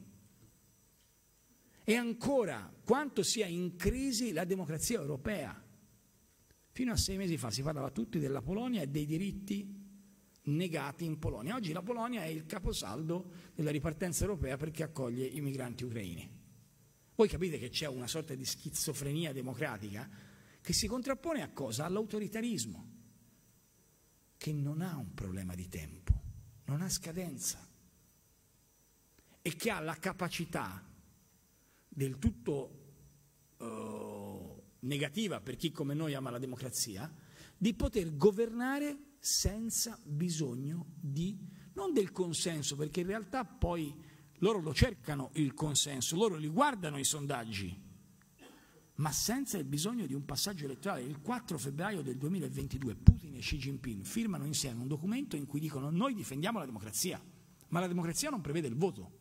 E ancora, quanto sia in crisi la democrazia europea. Fino a 6 mesi fa si parlava tutti della Polonia e dei diritti negati in Polonia. Oggi la Polonia è il caposaldo della ripartenza europea perché accoglie i migranti ucraini. Voi capite che c'è una sorta di schizofrenia democratica che si contrappone a cosa? All'autoritarismo, che non ha un problema di tempo, non ha scadenza e che ha la capacità del tutto negativa per chi come noi ama la democrazia di poter governare senza bisogno non del consenso, perché in realtà poi loro lo cercano il consenso, loro li guardano i sondaggi, ma senza il bisogno di un passaggio elettorale. Il 4 febbraio del 2022 Putin e Xi Jinping firmano insieme un documento in cui dicono: noi difendiamo la democrazia, ma la democrazia non prevede il voto.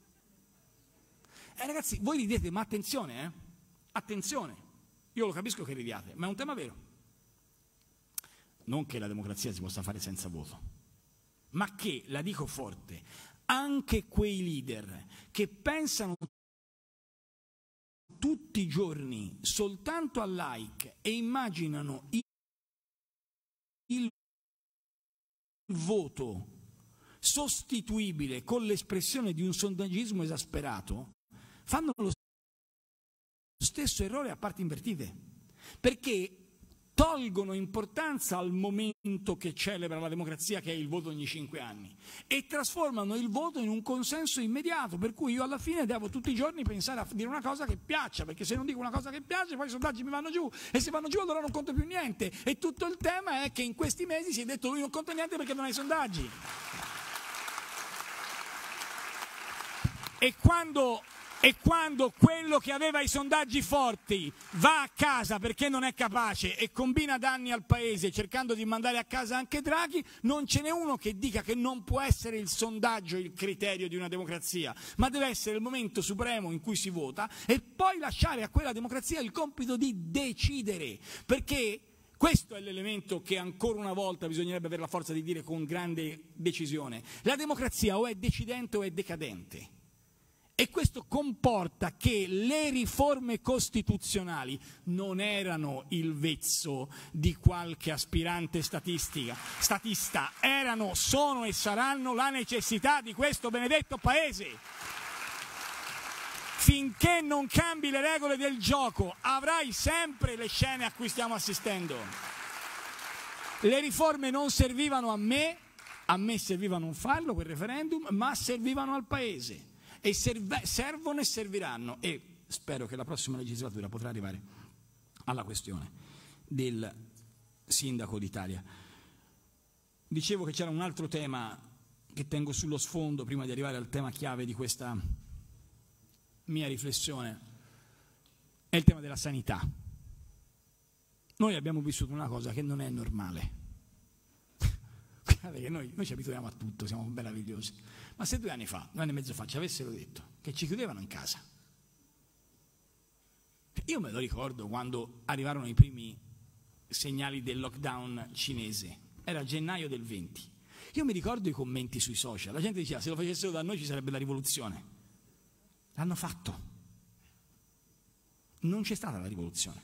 Ragazzi, voi ridete, ma attenzione, attenzione, io lo capisco che ridiate, ma è un tema vero. Non che la democrazia si possa fare senza voto, ma che, la dico forte, anche quei leader che pensano tutti i giorni soltanto al like e immaginano il voto sostituibile con l'espressione di un sondaggismo esasperato, fanno lo stesso errore a parti invertite, perché tolgono importanza al momento che celebra la democrazia, che è il voto ogni 5 anni, e trasformano il voto in un consenso immediato, per cui io alla fine devo tutti i giorni pensare a dire una cosa che piaccia, perché se non dico una cosa che piace poi i sondaggi mi vanno giù, e se vanno giù allora non conto più niente, e tutto il tema è che in questi mesi si è detto lui non conta niente perché non ha i sondaggi. E quando E quando quello che aveva i sondaggi forti va a casa perché non è capace e combina danni al paese cercando di mandare a casa anche Draghi, non ce n'è uno che dica che non può essere il sondaggio il criterio di una democrazia, ma deve essere il momento supremo in cui si vota e poi lasciare a quella democrazia il compito di decidere, perché questo è l'elemento che ancora una volta bisognerebbe avere la forza di dire con grande decisione. La democrazia o è decidente o è decadente. E questo comporta che le riforme costituzionali non erano il vezzo di qualche aspirante statista, erano, sono e saranno la necessità di questo benedetto Paese. Finché non cambi le regole del gioco, avrai sempre le scene a cui stiamo assistendo. Le riforme non servivano a me serviva non farlo, quel referendum, ma servivano al Paese. E servono e serviranno, e spero che la prossima legislatura potrà arrivare alla questione del sindaco d'Italia. Dicevo che c'era un altro tema che tengo sullo sfondo prima di arrivare al tema chiave di questa mia riflessione, è il tema della sanità. Noi abbiamo vissuto una cosa che non è normale. Guardate che noi ci abituiamo a tutto, siamo meravigliosi. Ma se 2 anni fa, 2 anni e mezzo fa, ci avessero detto che ci chiudevano in casa, io me lo ricordo quando arrivarono i primi segnali del lockdown cinese, era gennaio del 20. Io mi ricordo i commenti sui social, la gente diceva se lo facessero da noi ci sarebbe la rivoluzione. L'hanno fatto. Non c'è stata la rivoluzione.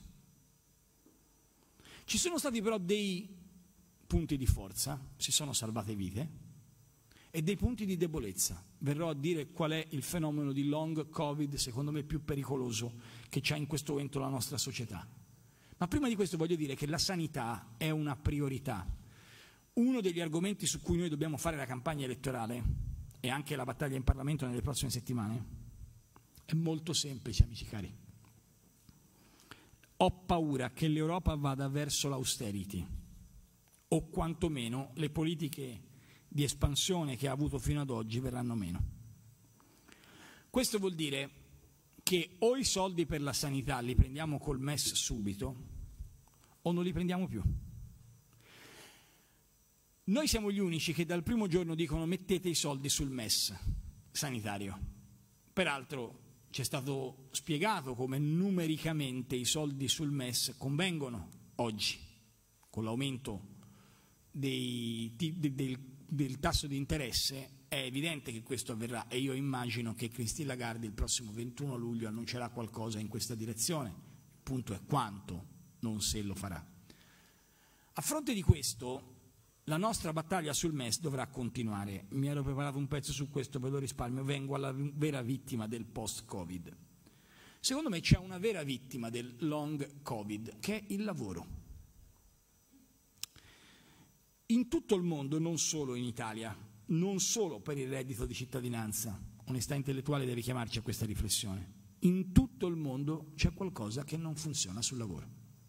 Ci sono stati però dei punti di forza, si sono salvate vite, e dei punti di debolezza. Verrò a dire qual è il fenomeno di long Covid, secondo me più pericoloso, che c'ha in questo momento la nostra società. Ma prima di questo voglio dire che la sanità è una priorità. Uno degli argomenti su cui noi dobbiamo fare la campagna elettorale e anche la battaglia in Parlamento nelle prossime settimane è molto semplice, amici cari. Ho paura che l'Europa vada verso l'austerity, o quantomeno le politiche di espansione che ha avuto fino ad oggi verranno meno. Questo vuol dire che o i soldi per la sanità li prendiamo col MES subito o non li prendiamo più. Noi siamo gli unici che dal primo giorno dicono mettete i soldi sul MES sanitario. Peraltro ci è stato spiegato come numericamente i soldi sul MES convengono oggi, con l'aumento del tasso di interesse. È evidente che questo avverrà e io immagino che Christine Lagarde il prossimo 21 luglio annuncerà qualcosa in questa direzione. Il punto è quanto, non se lo farà. A fronte di questo, la nostra battaglia sul MES dovrà continuare. Mi ero preparato un pezzo su questo, ve lo risparmio, vengo alla vera vittima del post-Covid. Secondo me c'è una vera vittima del long Covid, che è il lavoro. In tutto il mondo, non solo in Italia, non solo per il reddito di cittadinanza, onestà intellettuale deve chiamarci a questa riflessione, in tutto il mondo c'è qualcosa che non funziona sul lavoro.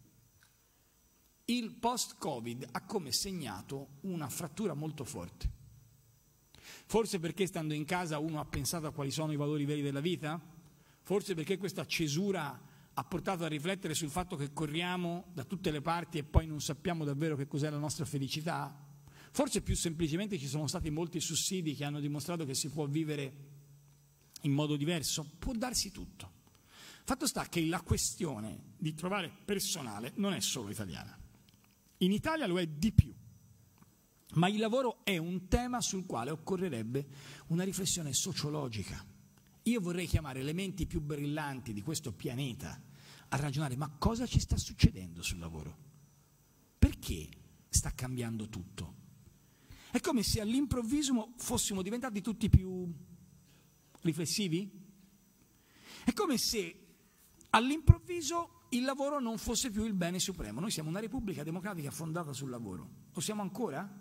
Il post-Covid ha come segnato una frattura molto forte. Forse perché stando in casa uno ha pensato a quali sono i valori veri della vita? Forse perché questa cesura ha portato a riflettere sul fatto che corriamo da tutte le parti e poi non sappiamo davvero che cos'è la nostra felicità? Forse più semplicemente ci sono stati molti sussidi che hanno dimostrato che si può vivere in modo diverso? Può darsi tutto. Fatto sta che la questione di trovare personale non è solo italiana. In Italia lo è di più, ma il lavoro è un tema sul quale occorrerebbe una riflessione sociologica. Io vorrei chiamare le menti più brillanti di questo pianeta a ragionare, ma cosa ci sta succedendo sul lavoro? Perché sta cambiando tutto? È come se all'improvviso fossimo diventati tutti più riflessivi? È come se all'improvviso il lavoro non fosse più il bene supremo. Noi siamo una repubblica democratica fondata sul lavoro. Lo siamo ancora?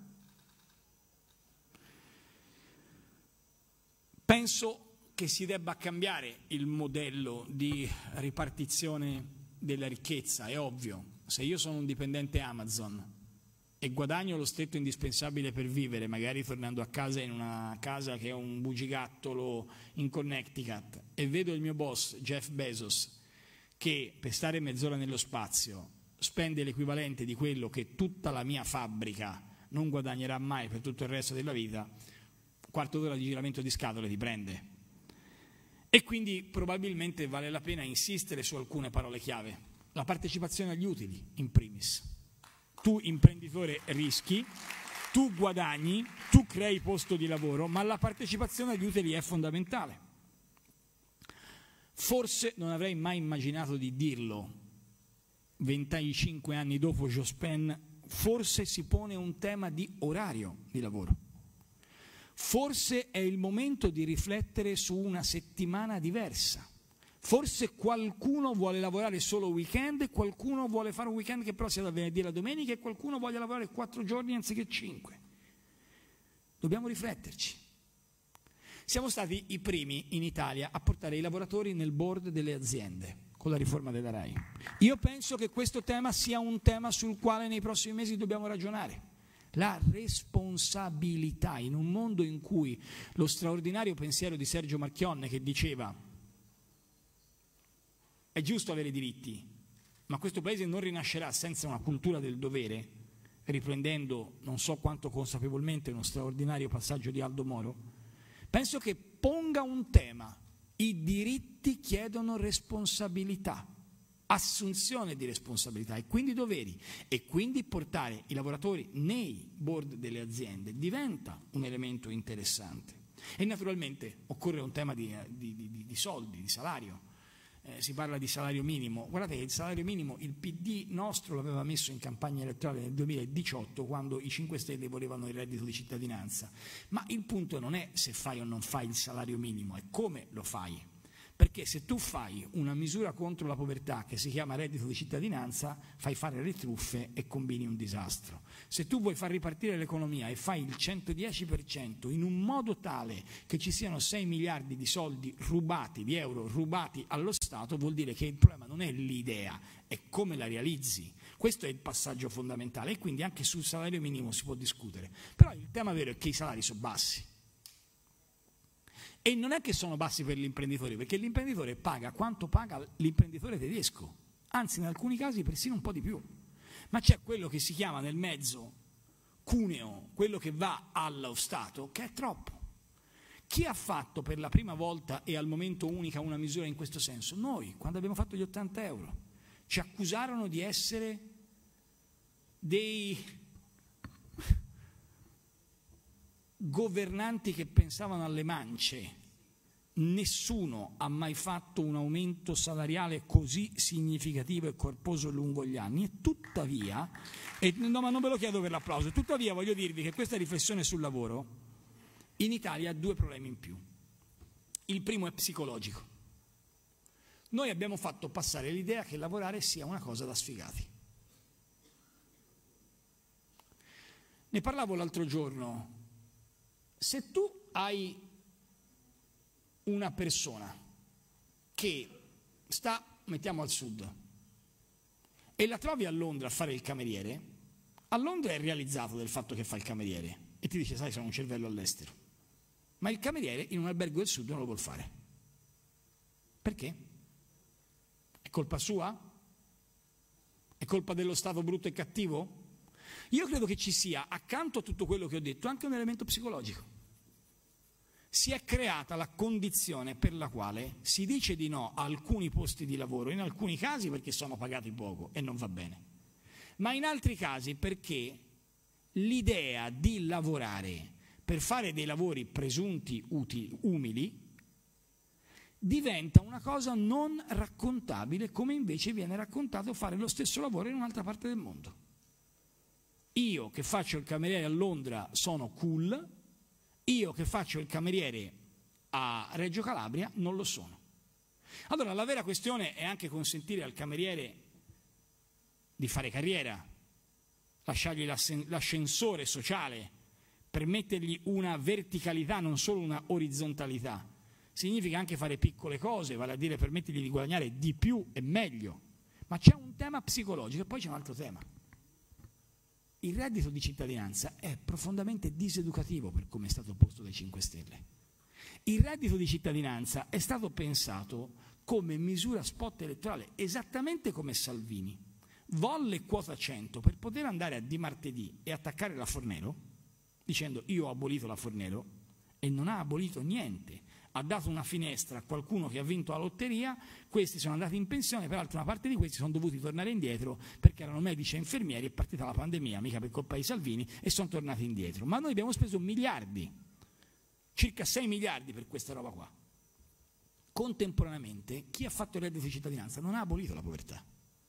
Penso che si debba cambiare il modello di ripartizione della ricchezza, è ovvio. Se io sono un dipendente Amazon e guadagno lo stretto indispensabile per vivere, magari tornando a casa in una casa che è un bugigattolo in Connecticut, e vedo il mio boss Jeff Bezos che per stare mezz'ora nello spazio spende l'equivalente di quello che tutta la mia fabbrica non guadagnerà mai per tutto il resto della vita, un quarto d'ora di giramento di scatole ti prende. E quindi probabilmente vale la pena insistere su alcune parole chiave. La partecipazione agli utili, in primis. Tu imprenditore rischi, tu guadagni, tu crei posto di lavoro, ma la partecipazione agli utili è fondamentale. Forse non avrei mai immaginato di dirlo 25 anni dopo Jospin, forse si pone un tema di orario di lavoro. Forse è il momento di riflettere su una settimana diversa. Forse qualcuno vuole lavorare solo weekend, qualcuno vuole fare un weekend che però sia dal venerdì alla domenica, e qualcuno vuole lavorare 4 giorni anziché 5. Dobbiamo rifletterci. Siamo stati i primi in Italia a portare i lavoratori nel board delle aziende con la riforma della RAI. Io penso che questo tema sia un tema sul quale nei prossimi mesi dobbiamo ragionare. La responsabilità in un mondo in cui lo straordinario pensiero di Sergio Marchionne, che diceva è giusto avere diritti, ma questo paese non rinascerà senza una cultura del dovere, riprendendo non so quanto consapevolmente uno straordinario passaggio di Aldo Moro, penso che ponga un tema: i diritti chiedono responsabilità, assunzione di responsabilità e quindi doveri, e quindi portare i lavoratori nei board delle aziende diventa un elemento interessante. E naturalmente occorre un tema di soldi, di salario. Si parla di salario minimo. Guardate che il salario minimo il PD nostro l'aveva messo in campagna elettorale nel 2018, quando i 5 Stelle volevano il reddito di cittadinanza. Ma il punto non è se fai o non fai il salario minimo, è come lo fai. Perché se tu fai una misura contro la povertà che si chiama reddito di cittadinanza, fai fare le truffe e combini un disastro. Se tu vuoi far ripartire l'economia e fai il 110% in un modo tale che ci siano 6 miliardi di soldi rubati, di euro rubati allo Stato, vuol dire che il problema non è l'idea, è come la realizzi. Questo è il passaggio fondamentale, e quindi anche sul salario minimo si può discutere. Però il tema vero è che i salari sono bassi. E non è che sono bassi per l'imprenditore, perché l'imprenditore paga quanto paga l'imprenditore tedesco, anzi in alcuni casi persino un po' di più. Ma c'è quello che si chiama nel mezzo cuneo, quello che va allo Stato, che è troppo. Chi ha fatto per la prima volta e al momento unica una misura in questo senso? Noi, quando abbiamo fatto gli 80 euro. Ci accusarono di essere dei governanti che pensavano alle mance. Nessuno ha mai fatto un aumento salariale così significativo e corposo lungo gli anni, e tuttavia, no, ma non ve lo chiedo per l'applauso, tuttavia voglio dirvi che questa riflessione sul lavoro in Italia ha 2 problemi in più. Il primo è psicologico. Noi abbiamo fatto passare l'idea che lavorare sia una cosa da sfigati. Ne parlavo l'altro giorno. Se tu hai una persona che sta, mettiamo al sud, e la trovi a Londra a fare il cameriere, a Londra è realizzato del fatto che fa il cameriere e ti dice: sai, sono un cervello all'estero. Ma il cameriere in un albergo del sud non lo vuol fare. Perché? È colpa sua? È colpa dello Stato brutto e cattivo? Io credo che ci sia, accanto a tutto quello che ho detto, anche un elemento psicologico. Si è creata la condizione per la quale si dice di no a alcuni posti di lavoro, in alcuni casi perché sono pagati poco e non va bene, ma in altri casi perché l'idea di lavorare per fare dei lavori presunti umili diventa una cosa non raccontabile, come invece viene raccontato fare lo stesso lavoro in un'altra parte del mondo. Io che faccio il cameriere a Londra sono cool, io che faccio il cameriere a Reggio Calabria non lo sono. Allora la vera questione è anche consentire al cameriere di fare carriera, lasciargli l'ascensore sociale, permettergli una verticalità, non solo una orizzontalità. Significa anche fare piccole cose, vale a dire permettergli di guadagnare di più e meglio. Ma c'è un tema psicologico e poi c'è un altro tema. il reddito di cittadinanza è profondamente diseducativo per come è stato posto dai 5 Stelle. Il reddito di cittadinanza è stato pensato come misura spot elettorale, esattamente come Salvini volle quota 100 per poter andare a Di Martedì e attaccare la Fornero, dicendo io ho abolito la Fornero, e non ha abolito niente. Ha dato una finestra a qualcuno che ha vinto la lotteria, questi sono andati in pensione, peraltro una parte di questi sono dovuti tornare indietro perché erano medici e infermieri, è partita la pandemia, mica per colpa di Salvini, e sono tornati indietro. Ma noi abbiamo speso miliardi, circa 6 miliardi per questa roba qua. Contemporaneamente, chi ha fatto il reddito di cittadinanza non ha abolito la povertà.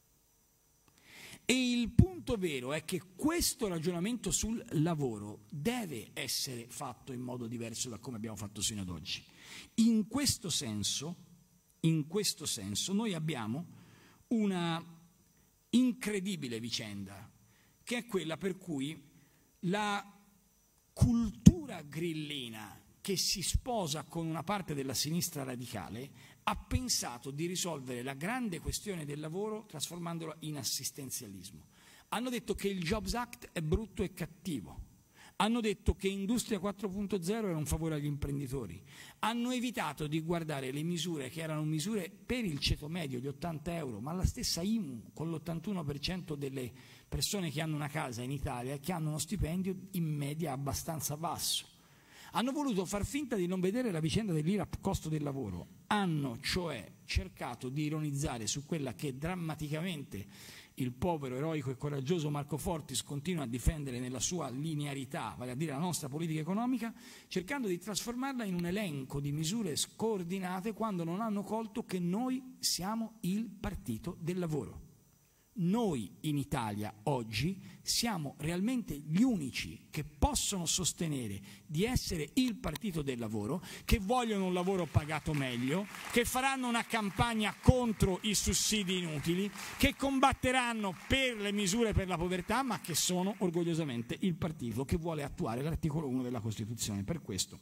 E il punto vero è che questo ragionamento sul lavoro deve essere fatto in modo diverso da come abbiamo fatto sino ad oggi. In questo senso noi abbiamo una incredibile vicenda, che è quella per cui la cultura grillina che si sposa con una parte della sinistra radicale ha pensato di risolvere la grande questione del lavoro trasformandola in assistenzialismo. Hanno detto che il Jobs Act è brutto e cattivo. Hanno detto che Industria 4.0 era un favore agli imprenditori. Hanno evitato di guardare le misure che erano misure per il ceto medio di 80 euro, ma la stessa IMU con l'81% delle persone che hanno una casa in Italia che hanno uno stipendio in media abbastanza basso. Hanno voluto far finta di non vedere la vicenda dell'IRAP costo del lavoro. Hanno cioè cercato di ironizzare su quella che drammaticamente il povero, eroico e coraggioso Marco Fortis continua a difendere nella sua linearità, vale a dire la nostra politica economica, cercando di trasformarla in un elenco di misure scordinate quando non hanno colto che noi siamo il partito del lavoro. Noi in Italia oggi siamo realmente gli unici che possono sostenere di essere il partito del lavoro, che vogliono un lavoro pagato meglio, che faranno una campagna contro i sussidi inutili, che combatteranno per le misure per la povertà, ma che sono orgogliosamente il partito che vuole attuare l'articolo 1 della Costituzione. Per questo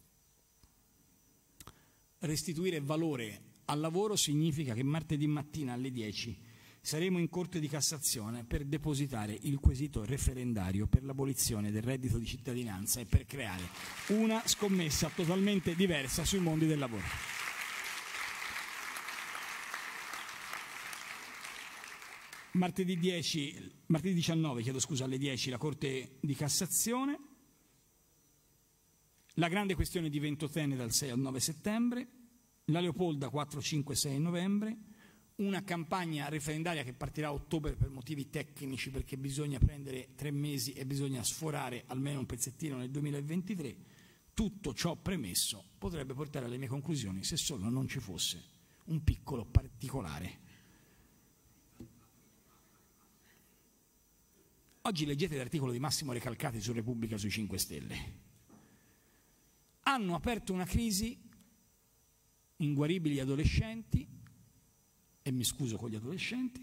restituire valore al lavoro significa che martedì mattina alle 10 saremo in Corte di Cassazione per depositare il quesito referendario per l'abolizione del reddito di cittadinanza e per creare una scommessa totalmente diversa sui mondi del lavoro. Martedì 19, alle 10 la Corte di Cassazione, la grande questione di Ventotene dal 6 al 9 settembre, la Leopolda 4, 5, 6 novembre, una campagna referendaria che partirà a ottobre per motivi tecnici, perché bisogna prendere 3 mesi e bisogna sforare almeno un pezzettino nel 2023. Tutto ciò premesso potrebbe portare alle mie conclusioni se solo non ci fosse un piccolo particolare. Oggi leggete l'articolo di Massimo Recalcati su Repubblica sui 5 Stelle. Hanno aperto una crisi inguaribili adolescenti, e mi scuso con gli adolescenti,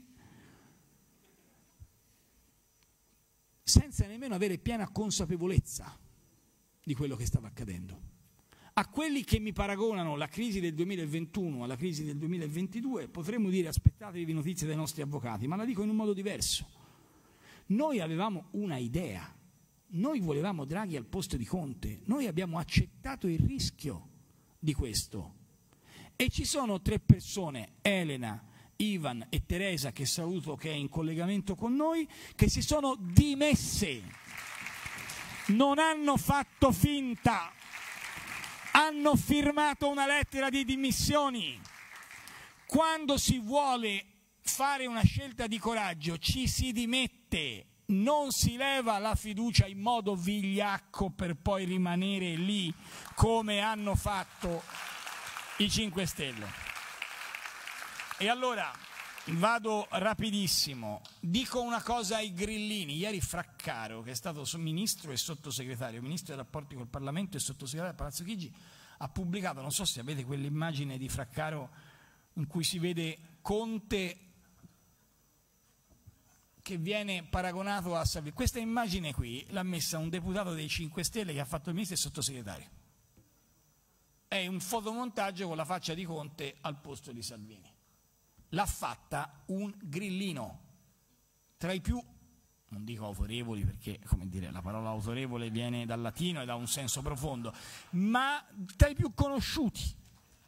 senza nemmeno avere piena consapevolezza di quello che stava accadendo. A quelli che mi paragonano la crisi del 2021 alla crisi del 2022 potremmo dire aspettatevi notizie dai nostri avvocati, ma la dico in un modo diverso. Noi avevamo una idea, noi volevamo Draghi al posto di Conte, noi abbiamo accettato il rischio di questo e ci sono 3 persone, Elena, Ivan e Teresa, che saluto, che è in collegamento con noi, che si sono dimesse, non hanno fatto finta, hanno firmato una lettera di dimissioni. Quando si vuole fare una scelta di coraggio ci si dimette, non si leva la fiducia in modo vigliacco per poi rimanere lì come hanno fatto i 5 Stelle. E allora vado rapidissimo, dico una cosa ai grillini. Ieri Fraccaro, che è stato ministro e sottosegretario, ministro dei rapporti col Parlamento e sottosegretario a Palazzo Chigi, ha pubblicato, non so se avete quell'immagine di Fraccaro in cui si vede Conte che viene paragonato a Salvini. Questa immagine qui l'ha messa un deputato dei 5 Stelle che ha fatto il ministro e sottosegretario. È un fotomontaggio con la faccia di Conte al posto di Salvini. L'ha fatta un grillino, tra i più non dico autorevoli perché, come dire, la parola autorevole viene dal latino e ha un senso profondo, ma tra i più conosciuti.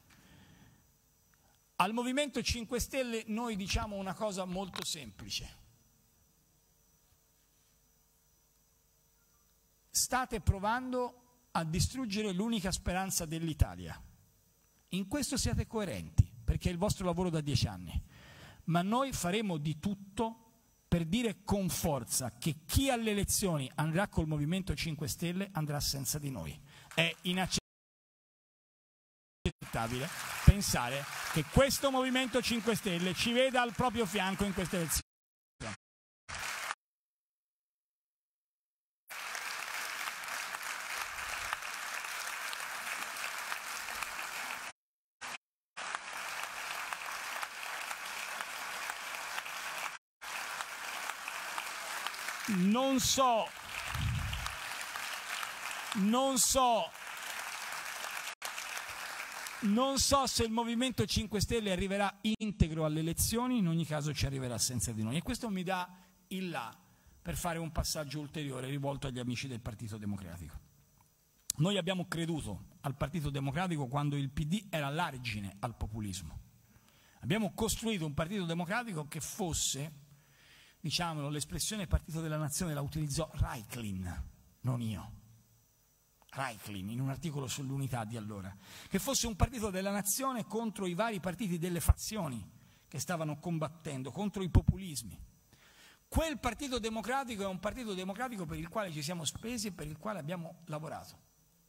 Al Movimento 5 Stelle noi diciamo una cosa molto semplice. State provando a distruggere l'unica speranza dell'Italia. In questo siate coerenti, perché è il vostro lavoro da 10 anni. Ma noi faremo di tutto per dire con forza che chi alle elezioni andrà col Movimento 5 Stelle andrà senza di noi. È inaccettabile pensare che questo Movimento 5 Stelle ci veda al proprio fianco in queste elezioni. Non so se il Movimento 5 Stelle arriverà integro alle elezioni, in ogni caso ci arriverà senza di noi. E questo mi dà il là per fare un passaggio ulteriore rivolto agli amici del Partito Democratico. Noi abbiamo creduto al Partito Democratico quando il PD era l'argine al populismo. Abbiamo costruito un Partito Democratico che fosse, diciamolo, l'espressione Partito della Nazione la utilizzò Raiklin, non io. Raiklin, in un articolo sull'Unità di allora, che fosse un partito della nazione contro i vari partiti delle fazioni che stavano combattendo, contro i populismi. Quel Partito Democratico è un Partito Democratico per il quale ci siamo spesi e per il quale abbiamo lavorato.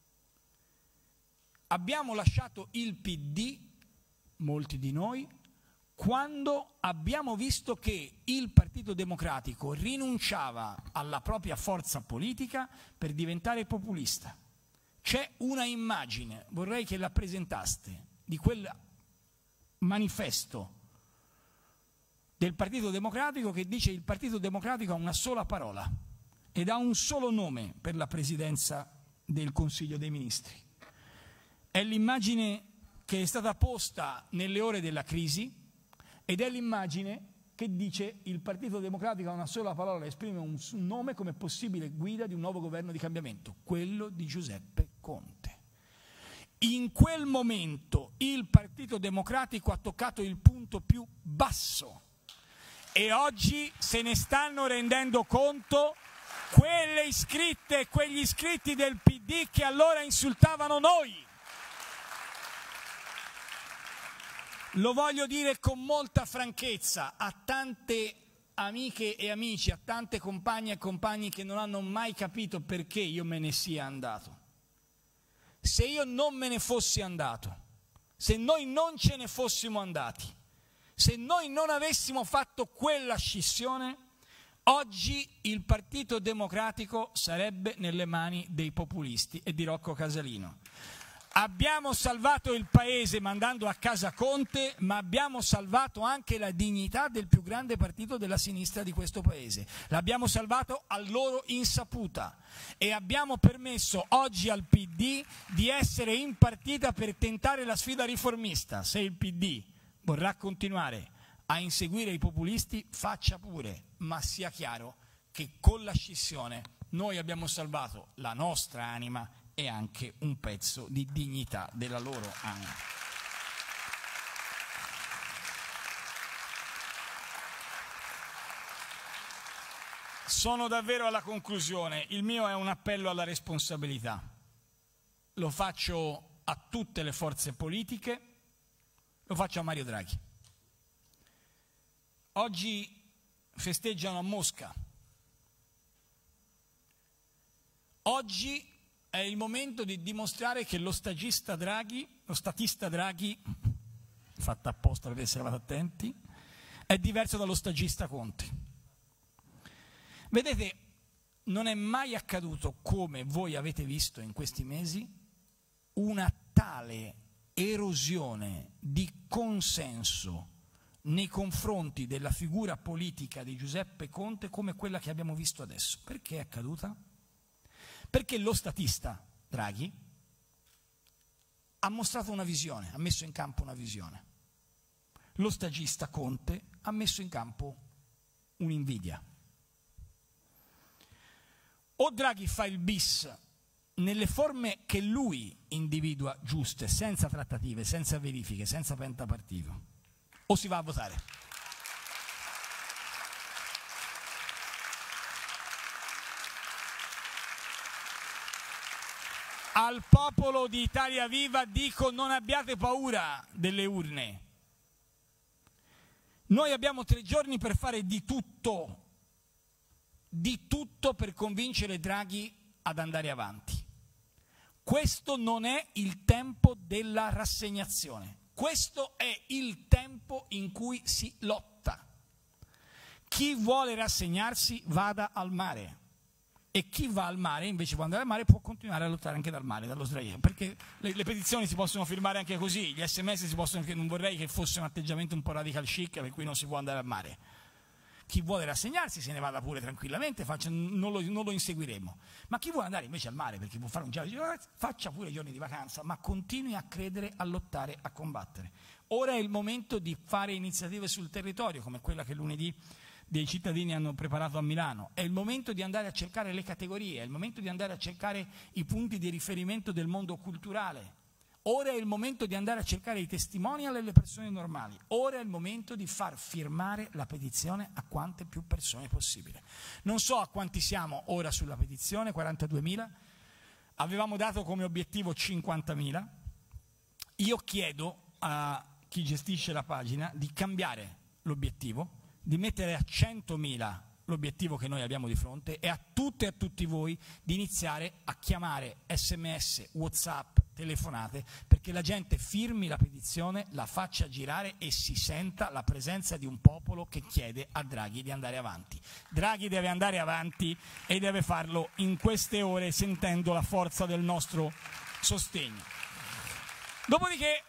Abbiamo lasciato il PD, molti di noi, quando abbiamo visto che il Partito Democratico rinunciava alla propria forza politica per diventare populista. C'è una immagine, vorrei che la presentaste, di quel manifesto del Partito Democratico che dice: il Partito Democratico ha una sola parola ed ha un solo nome per la presidenza del Consiglio dei Ministri. È l'immagine che è stata posta nelle ore della crisi ed è l'immagine che dice: il Partito Democratico ha una sola parola, esprime un nome come possibile guida di un nuovo governo di cambiamento, quello di Giuseppe Conte. In quel momento il Partito Democratico ha toccato il punto più basso e oggi se ne stanno rendendo conto quelle iscritte e quegli iscritti del PD che allora insultavano noi. Lo voglio dire con molta franchezza a tante amiche e amici, a tante compagne e compagni che non hanno mai capito perché io me ne sia andato. Se io non me ne fossi andato, se noi non ce ne fossimo andati, se noi non avessimo fatto quella scissione, oggi il Partito Democratico sarebbe nelle mani dei populisti e di Rocco Casalino. Abbiamo salvato il Paese mandando a casa Conte, ma abbiamo salvato anche la dignità del più grande partito della sinistra di questo Paese. L'abbiamo salvato a loro insaputa e abbiamo permesso oggi al PD di essere in partita per tentare la sfida riformista. Se il PD vorrà continuare a inseguire i populisti, faccia pure, ma sia chiaro che con la scissione noi abbiamo salvato la nostra anima e anche un pezzo di dignità della loro anima. Sono davvero alla conclusione. Il mio è un appello alla responsabilità. Lo faccio a tutte le forze politiche, lo faccio a Mario Draghi. Oggi festeggiano a Mosca. Oggi è il momento di dimostrare che lo statista Draghi, fatta apposta per essere attenti, è diverso dallo stagista Conte. Vedete, non è mai accaduto, come voi avete visto in questi mesi, una tale erosione di consenso nei confronti della figura politica di Giuseppe Conte come quella che abbiamo visto adesso. Perché è accaduta? Perché lo statista Draghi ha mostrato una visione, ha messo in campo una visione. Lo stagista Conte ha messo in campo un'invidia. O Draghi fa il bis nelle forme che lui individua giuste, senza trattative, senza verifiche, senza pentapartito, o si va a votare. Al popolo di Italia Viva dico: non abbiate paura delle urne. Noi abbiamo 3 giorni per fare di tutto per convincere Draghi ad andare avanti. Questo non è il tempo della rassegnazione, questo è il tempo in cui si lotta. Chi vuole rassegnarsi vada al mare. E chi va al mare, invece, quando è al mare, può continuare a lottare anche dal mare, dallo sdraiato, perché le petizioni si possono firmare anche così, gli sms si possono, non vorrei che fosse un atteggiamento un po' radical chic per cui non si può andare al mare. Chi vuole rassegnarsi se ne vada pure tranquillamente, non lo inseguiremo. Ma chi vuole andare invece al mare perché può fare un giorno di vacanza, faccia pure i giorni di vacanza, ma continui a credere, a lottare, a combattere. Ora è il momento di fare iniziative sul territorio, come quella che lunedì dei cittadini hanno preparato a Milano. È il momento di andare a cercare le categorie, è il momento di andare a cercare i punti di riferimento del mondo culturale. Ora è il momento di andare a cercare i testimonial e le persone normali. Ora è il momento di far firmare la petizione a quante più persone possibile. Non so a quanti siamo ora sulla petizione, 42.000. Avevamo dato come obiettivo 50.000. Io chiedo a chi gestisce la pagina di cambiare l'obiettivo, di mettere a 100.000 l'obiettivo che noi abbiamo di fronte e a tutte e a tutti voi di iniziare a chiamare SMS, WhatsApp, telefonate, perché la gente firmi la petizione, la faccia girare e si senta la presenza di un popolo che chiede a Draghi di andare avanti. Draghi deve andare avanti e deve farlo in queste ore sentendo la forza del nostro sostegno. Dopodiché,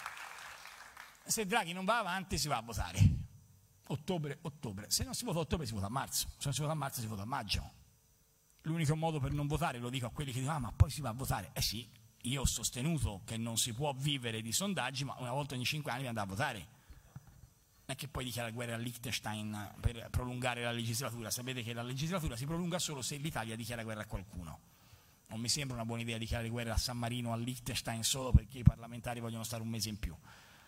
se Draghi non va avanti si va a votare. Ottobre. Se non si vota a ottobre si vota a marzo, se non si vota a marzo si vota a maggio. L'unico modo per non votare, lo dico a quelli che dicono ma poi si va a votare, sì, io ho sostenuto che non si può vivere di sondaggi, ma una volta ogni 5 anni andare a votare. Non è che poi dichiara guerra a Liechtenstein per prolungare la legislatura, sapete che la legislatura si prolunga solo se l'Italia dichiara guerra a qualcuno. Non mi sembra una buona idea dichiarare guerra a San Marino o a Liechtenstein solo perché i parlamentari vogliono stare un mese in più.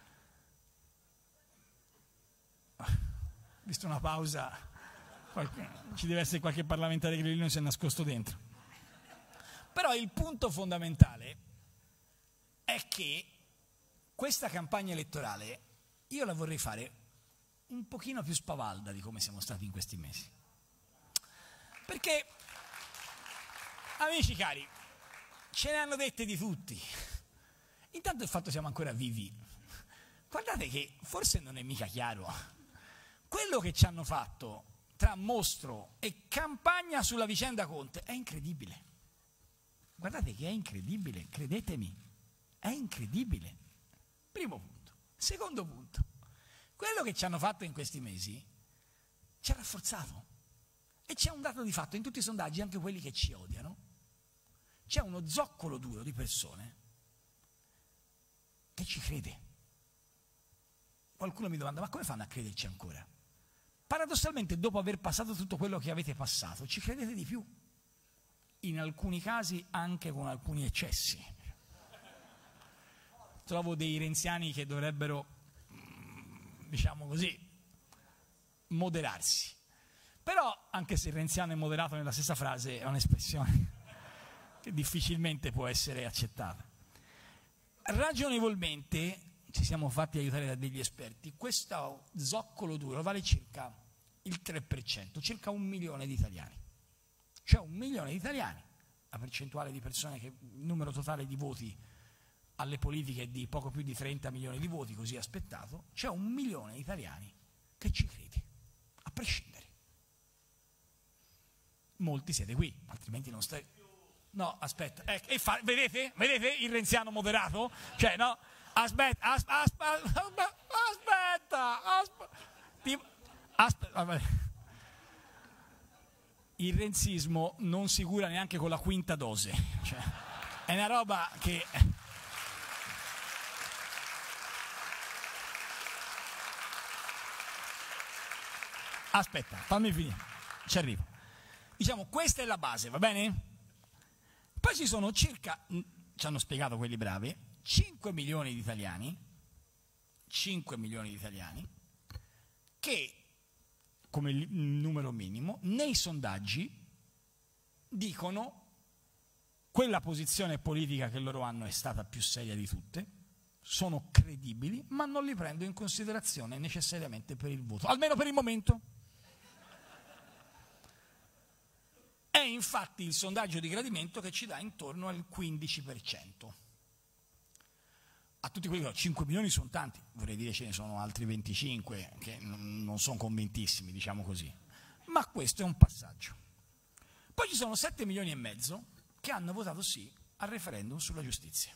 Visto una pausa, ci deve essere qualche parlamentare che lì non si è nascosto dentro. Però il punto fondamentale è che questa campagna elettorale io la vorrei fare un pochino più spavalda di come siamo stati in questi mesi. Perché, amici cari, ce ne hanno dette di tutti. Intanto il fatto che siamo ancora vivi. Guardate che forse non è mica chiaro. Quello che ci hanno fatto tra mostro e campagna sulla vicenda Conte è incredibile. Guardate che è incredibile, credetemi, è incredibile. Primo punto. Secondo punto, quello che ci hanno fatto in questi mesi ci ha rafforzato. E c'è un dato di fatto, in tutti i sondaggi, anche quelli che ci odiano, c'è uno zoccolo duro di persone che ci crede. Qualcuno mi domanda, ma come fanno a crederci ancora? Paradossalmente, dopo aver passato tutto quello che avete passato, ci credete di più. In alcuni casi anche con alcuni eccessi. Trovo dei renziani che dovrebbero, diciamo così, moderarsi. Però, anche se renziano e moderato nella stessa frase, è un'espressione che difficilmente può essere accettata. Ragionevolmente, ci siamo fatti aiutare da degli esperti, questo zoccolo duro vale circa il 3%, circa 1 milione di italiani. Cioè 1 milione di italiani, la percentuale di persone che, il numero totale di voti alle politiche è di poco più di 30 milioni di voti, così aspettato, c'è 1 milione di italiani che ci crede, a prescindere. Molti siete qui, altrimenti non stai... No, aspetta, vedete? Vedete il renziano moderato? Cioè, no, aspetta. Il renzismo non si cura neanche con la quinta dose, cioè, è una roba che... Aspetta, fammi finire, ci arrivo. Diciamo, questa è la base, va bene? Poi ci sono circa, ci hanno spiegato quelli bravi, 5 milioni di italiani che, come numero minimo, nei sondaggi dicono quella posizione politica che loro hanno è stata più seria di tutte, sono credibili, ma non li prendo in considerazione necessariamente per il voto, almeno per il momento. È infatti il sondaggio di gradimento che ci dà intorno al 15%. A tutti quelli che dicono 5 milioni sono tanti, vorrei dire ce ne sono altri 25 che non sono convintissimi, diciamo così. Ma questo è un passaggio. Poi ci sono 7 milioni e mezzo che hanno votato sì al referendum sulla giustizia.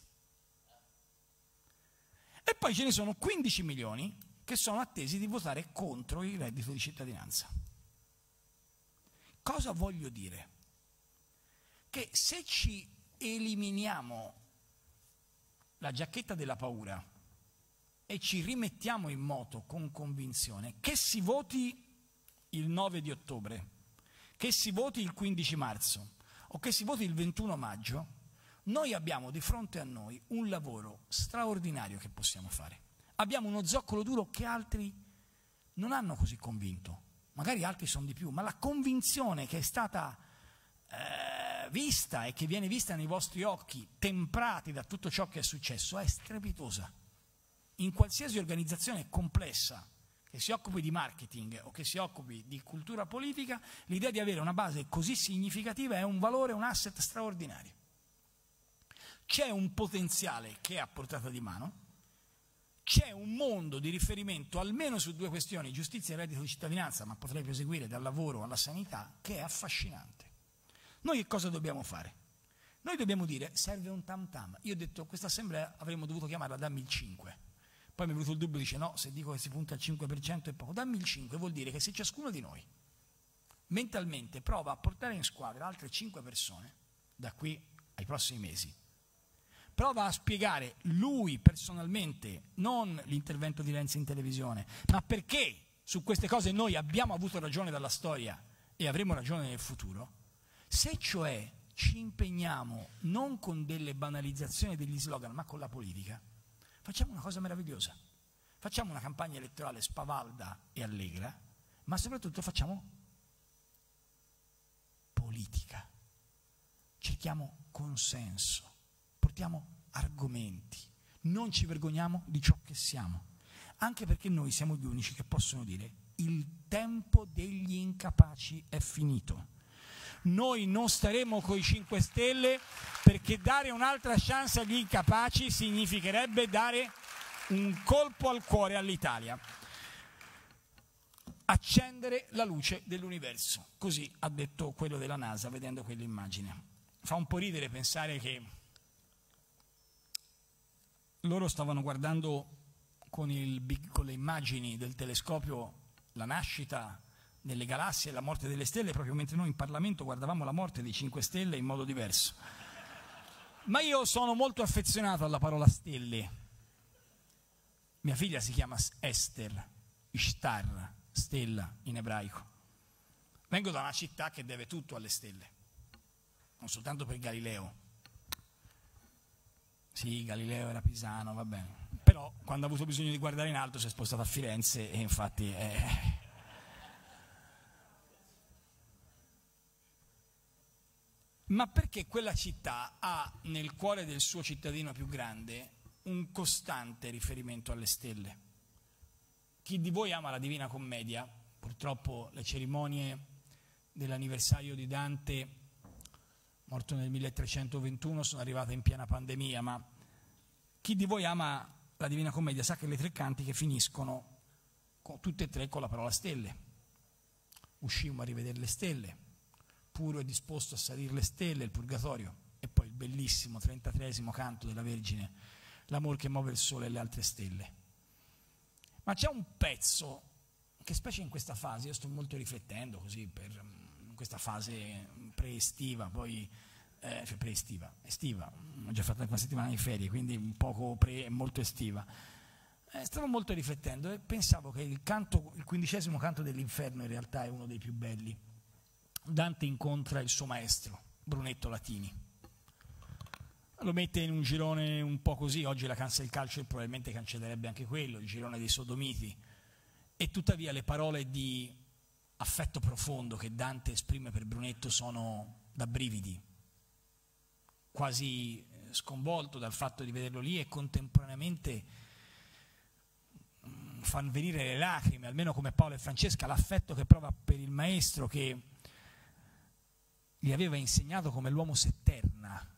E poi ce ne sono 15 milioni che sono attesi di votare contro il reddito di cittadinanza. Cosa voglio dire? Che se ci eliminiamo la giacchetta della paura e ci rimettiamo in moto con convinzione, che si voti il 9 di ottobre, che si voti il 15 marzo o che si voti il 21 maggio, noi abbiamo di fronte a noi un lavoro straordinario che possiamo fare. Abbiamo uno zoccolo duro che altri non hanno così convinto, magari altri sono di più, ma la convinzione che è stata vista e che viene vista nei vostri occhi, temprati da tutto ciò che è successo, è strepitosa. In qualsiasi organizzazione complessa che si occupi di marketing o che si occupi di cultura politica, l'idea di avere una base così significativa è un valore, un asset straordinario. C'è un potenziale che è a portata di mano, c'è un mondo di riferimento almeno su due questioni, giustizia e reddito di cittadinanza, ma potrei proseguire dal lavoro alla sanità, che è affascinante. Noi che cosa dobbiamo fare? Noi dobbiamo dire, serve un tam tam. Io ho detto, questa assemblea avremmo dovuto chiamarla dammi il 5. Poi mi è venuto il dubbio, dice no, se dico che si punta al 5% è poco. Dammi il 5 vuol dire che se ciascuno di noi mentalmente prova a portare in squadra altre 5 persone, da qui ai prossimi mesi, prova a spiegare lui personalmente, non l'intervento di Renzi in televisione, ma perché su queste cose noi abbiamo avuto ragione dalla storia e avremo ragione nel futuro, se cioè ci impegniamo non con delle banalizzazioni degli slogan, ma con la politica, facciamo una cosa meravigliosa. Facciamo una campagna elettorale spavalda e allegra, ma soprattutto facciamo politica. Cerchiamo consenso, portiamo argomenti, non ci vergogniamo di ciò che siamo, anche perché noi siamo gli unici che possono dire il tempo degli incapaci è finito. Noi non staremo coi 5 Stelle perché dare un'altra chance agli incapaci significherebbe dare un colpo al cuore all'Italia. Accendere la luce dell'universo, così ha detto quello della NASA vedendo quell'immagine. Fa un po' ridere pensare che loro stavano guardando con le immagini del telescopio la nascita delle galassie e la morte delle stelle, proprio mentre noi in Parlamento guardavamo la morte dei 5 Stelle in modo diverso. Ma io sono molto affezionato alla parola stelle. Mia figlia si chiama Esther, Ishtar, stella in ebraico. Vengo da una città che deve tutto alle stelle, non soltanto per Galileo. Sì, Galileo era pisano, va bene. Però quando ha avuto bisogno di guardare in alto si è spostato a Firenze e infatti Ma perché quella città ha nel cuore del suo cittadino più grande un costante riferimento alle stelle. Chi di voi ama la Divina Commedia, purtroppo le cerimonie dell'anniversario di Dante, morto nel 1321, sono arrivate in piena pandemia, ma chi di voi ama la Divina Commedia sa che le 3 cantiche finiscono tutte e 3 con la parola stelle. Uscimmo a rivedere le stelle, puro e disposto a salire le stelle, il purgatorio, e poi il bellissimo 33esimo canto della Vergine, l'amor che muove il sole e le altre stelle. Ma c'è un pezzo che, specie in questa fase, io sto molto riflettendo così per questa fase preestiva, poi estiva, ho già fatto una settimana di ferie, quindi un poco pre e molto estiva. Stavo molto riflettendo e pensavo che il 15esimo canto dell'Inferno in realtà è uno dei più belli. Dante incontra il suo maestro, Brunetto Latini. Lo mette in un girone un po' così, oggi la cancel culture probabilmente cancellerebbe anche quello, il girone dei sodomiti, e tuttavia le parole di affetto profondo che Dante esprime per Brunetto sono da brividi, quasi sconvolto dal fatto di vederlo lì, e contemporaneamente fanno venire le lacrime, almeno come Paolo e Francesca, l'affetto che prova per il maestro che gli aveva insegnato come l'uomo s'etterna.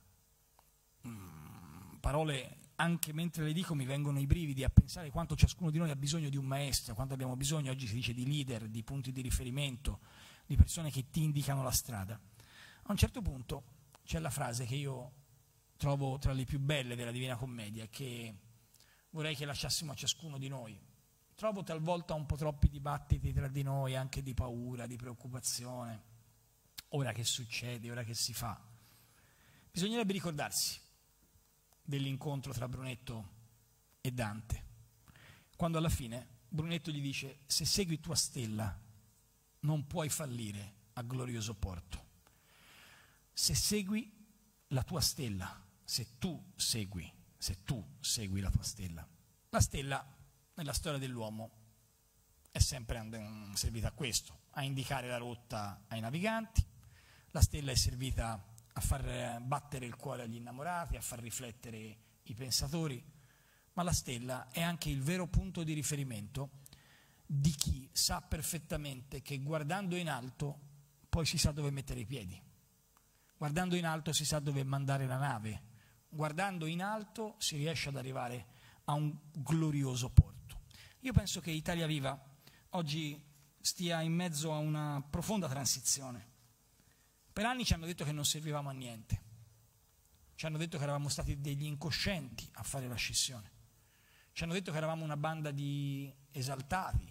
Parole, anche mentre le dico mi vengono i brividi a pensare quanto ciascuno di noi ha bisogno di un maestro, quanto abbiamo bisogno, oggi si dice, di leader, di punti di riferimento, di persone che ti indicano la strada. A un certo punto c'è la frase che io trovo tra le più belle della Divina Commedia, che vorrei che lasciassimo a ciascuno di noi. Trovo talvolta un po' troppi dibattiti tra di noi, anche di paura, di preoccupazione. Ora che succede, ora che si fa? Bisognerebbe ricordarsi dell'incontro tra Brunetto e Dante, quando alla fine Brunetto gli dice: se segui tua stella non puoi fallire a glorioso porto. Se segui la tua stella, se tu segui la tua stella. La stella nella storia dell'uomo è sempre servita a questo, a indicare la rotta ai naviganti. La stella è servita a far battere il cuore agli innamorati, a far riflettere i pensatori, ma la stella è anche il vero punto di riferimento di chi sa perfettamente che guardando in alto poi si sa dove mettere i piedi, guardando in alto si sa dove mandare la nave, guardando in alto si riesce ad arrivare a un glorioso porto. Io penso che Italia Viva oggi stia in mezzo a una profonda transizione. Per anni ci hanno detto che non servivamo a niente, ci hanno detto che eravamo stati degli incoscienti a fare la scissione, ci hanno detto che eravamo una banda di esaltati,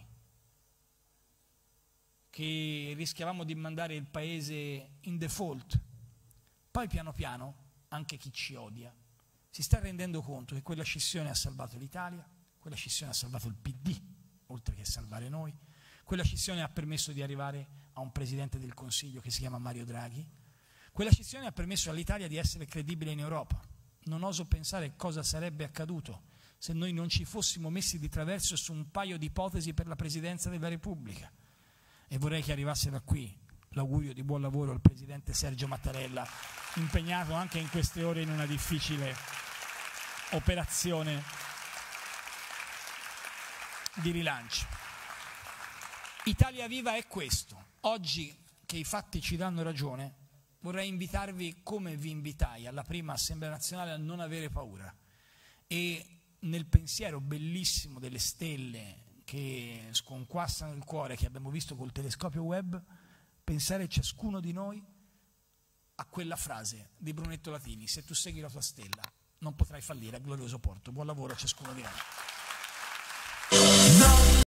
che rischiavamo di mandare il paese in default. Poi piano piano anche chi ci odia si sta rendendo conto che quella scissione ha salvato l'Italia, quella scissione ha salvato il PD, oltre che salvare noi. Quella scissione ha permesso di arrivare a un Presidente del Consiglio che si chiama Mario Draghi. Quella scissione ha permesso all'Italia di essere credibile in Europa. Non oso pensare cosa sarebbe accaduto se noi non ci fossimo messi di traverso su un paio di ipotesi per la Presidenza della Repubblica. E vorrei che arrivasse da qui l'augurio di buon lavoro al Presidente Sergio Mattarella, impegnato anche in queste ore in una difficile operazione di rilancio. Italia Viva è questo. Oggi che i fatti ci danno ragione, vorrei invitarvi, come vi invitai alla prima Assemblea Nazionale, a non avere paura. E nel pensiero bellissimo delle stelle che sconquassano il cuore, che abbiamo visto col telescopio web, pensare ciascuno di noi a quella frase di Brunetto Latini: se tu segui la tua stella non potrai fallire a glorioso porto. Buon lavoro a ciascuno di noi.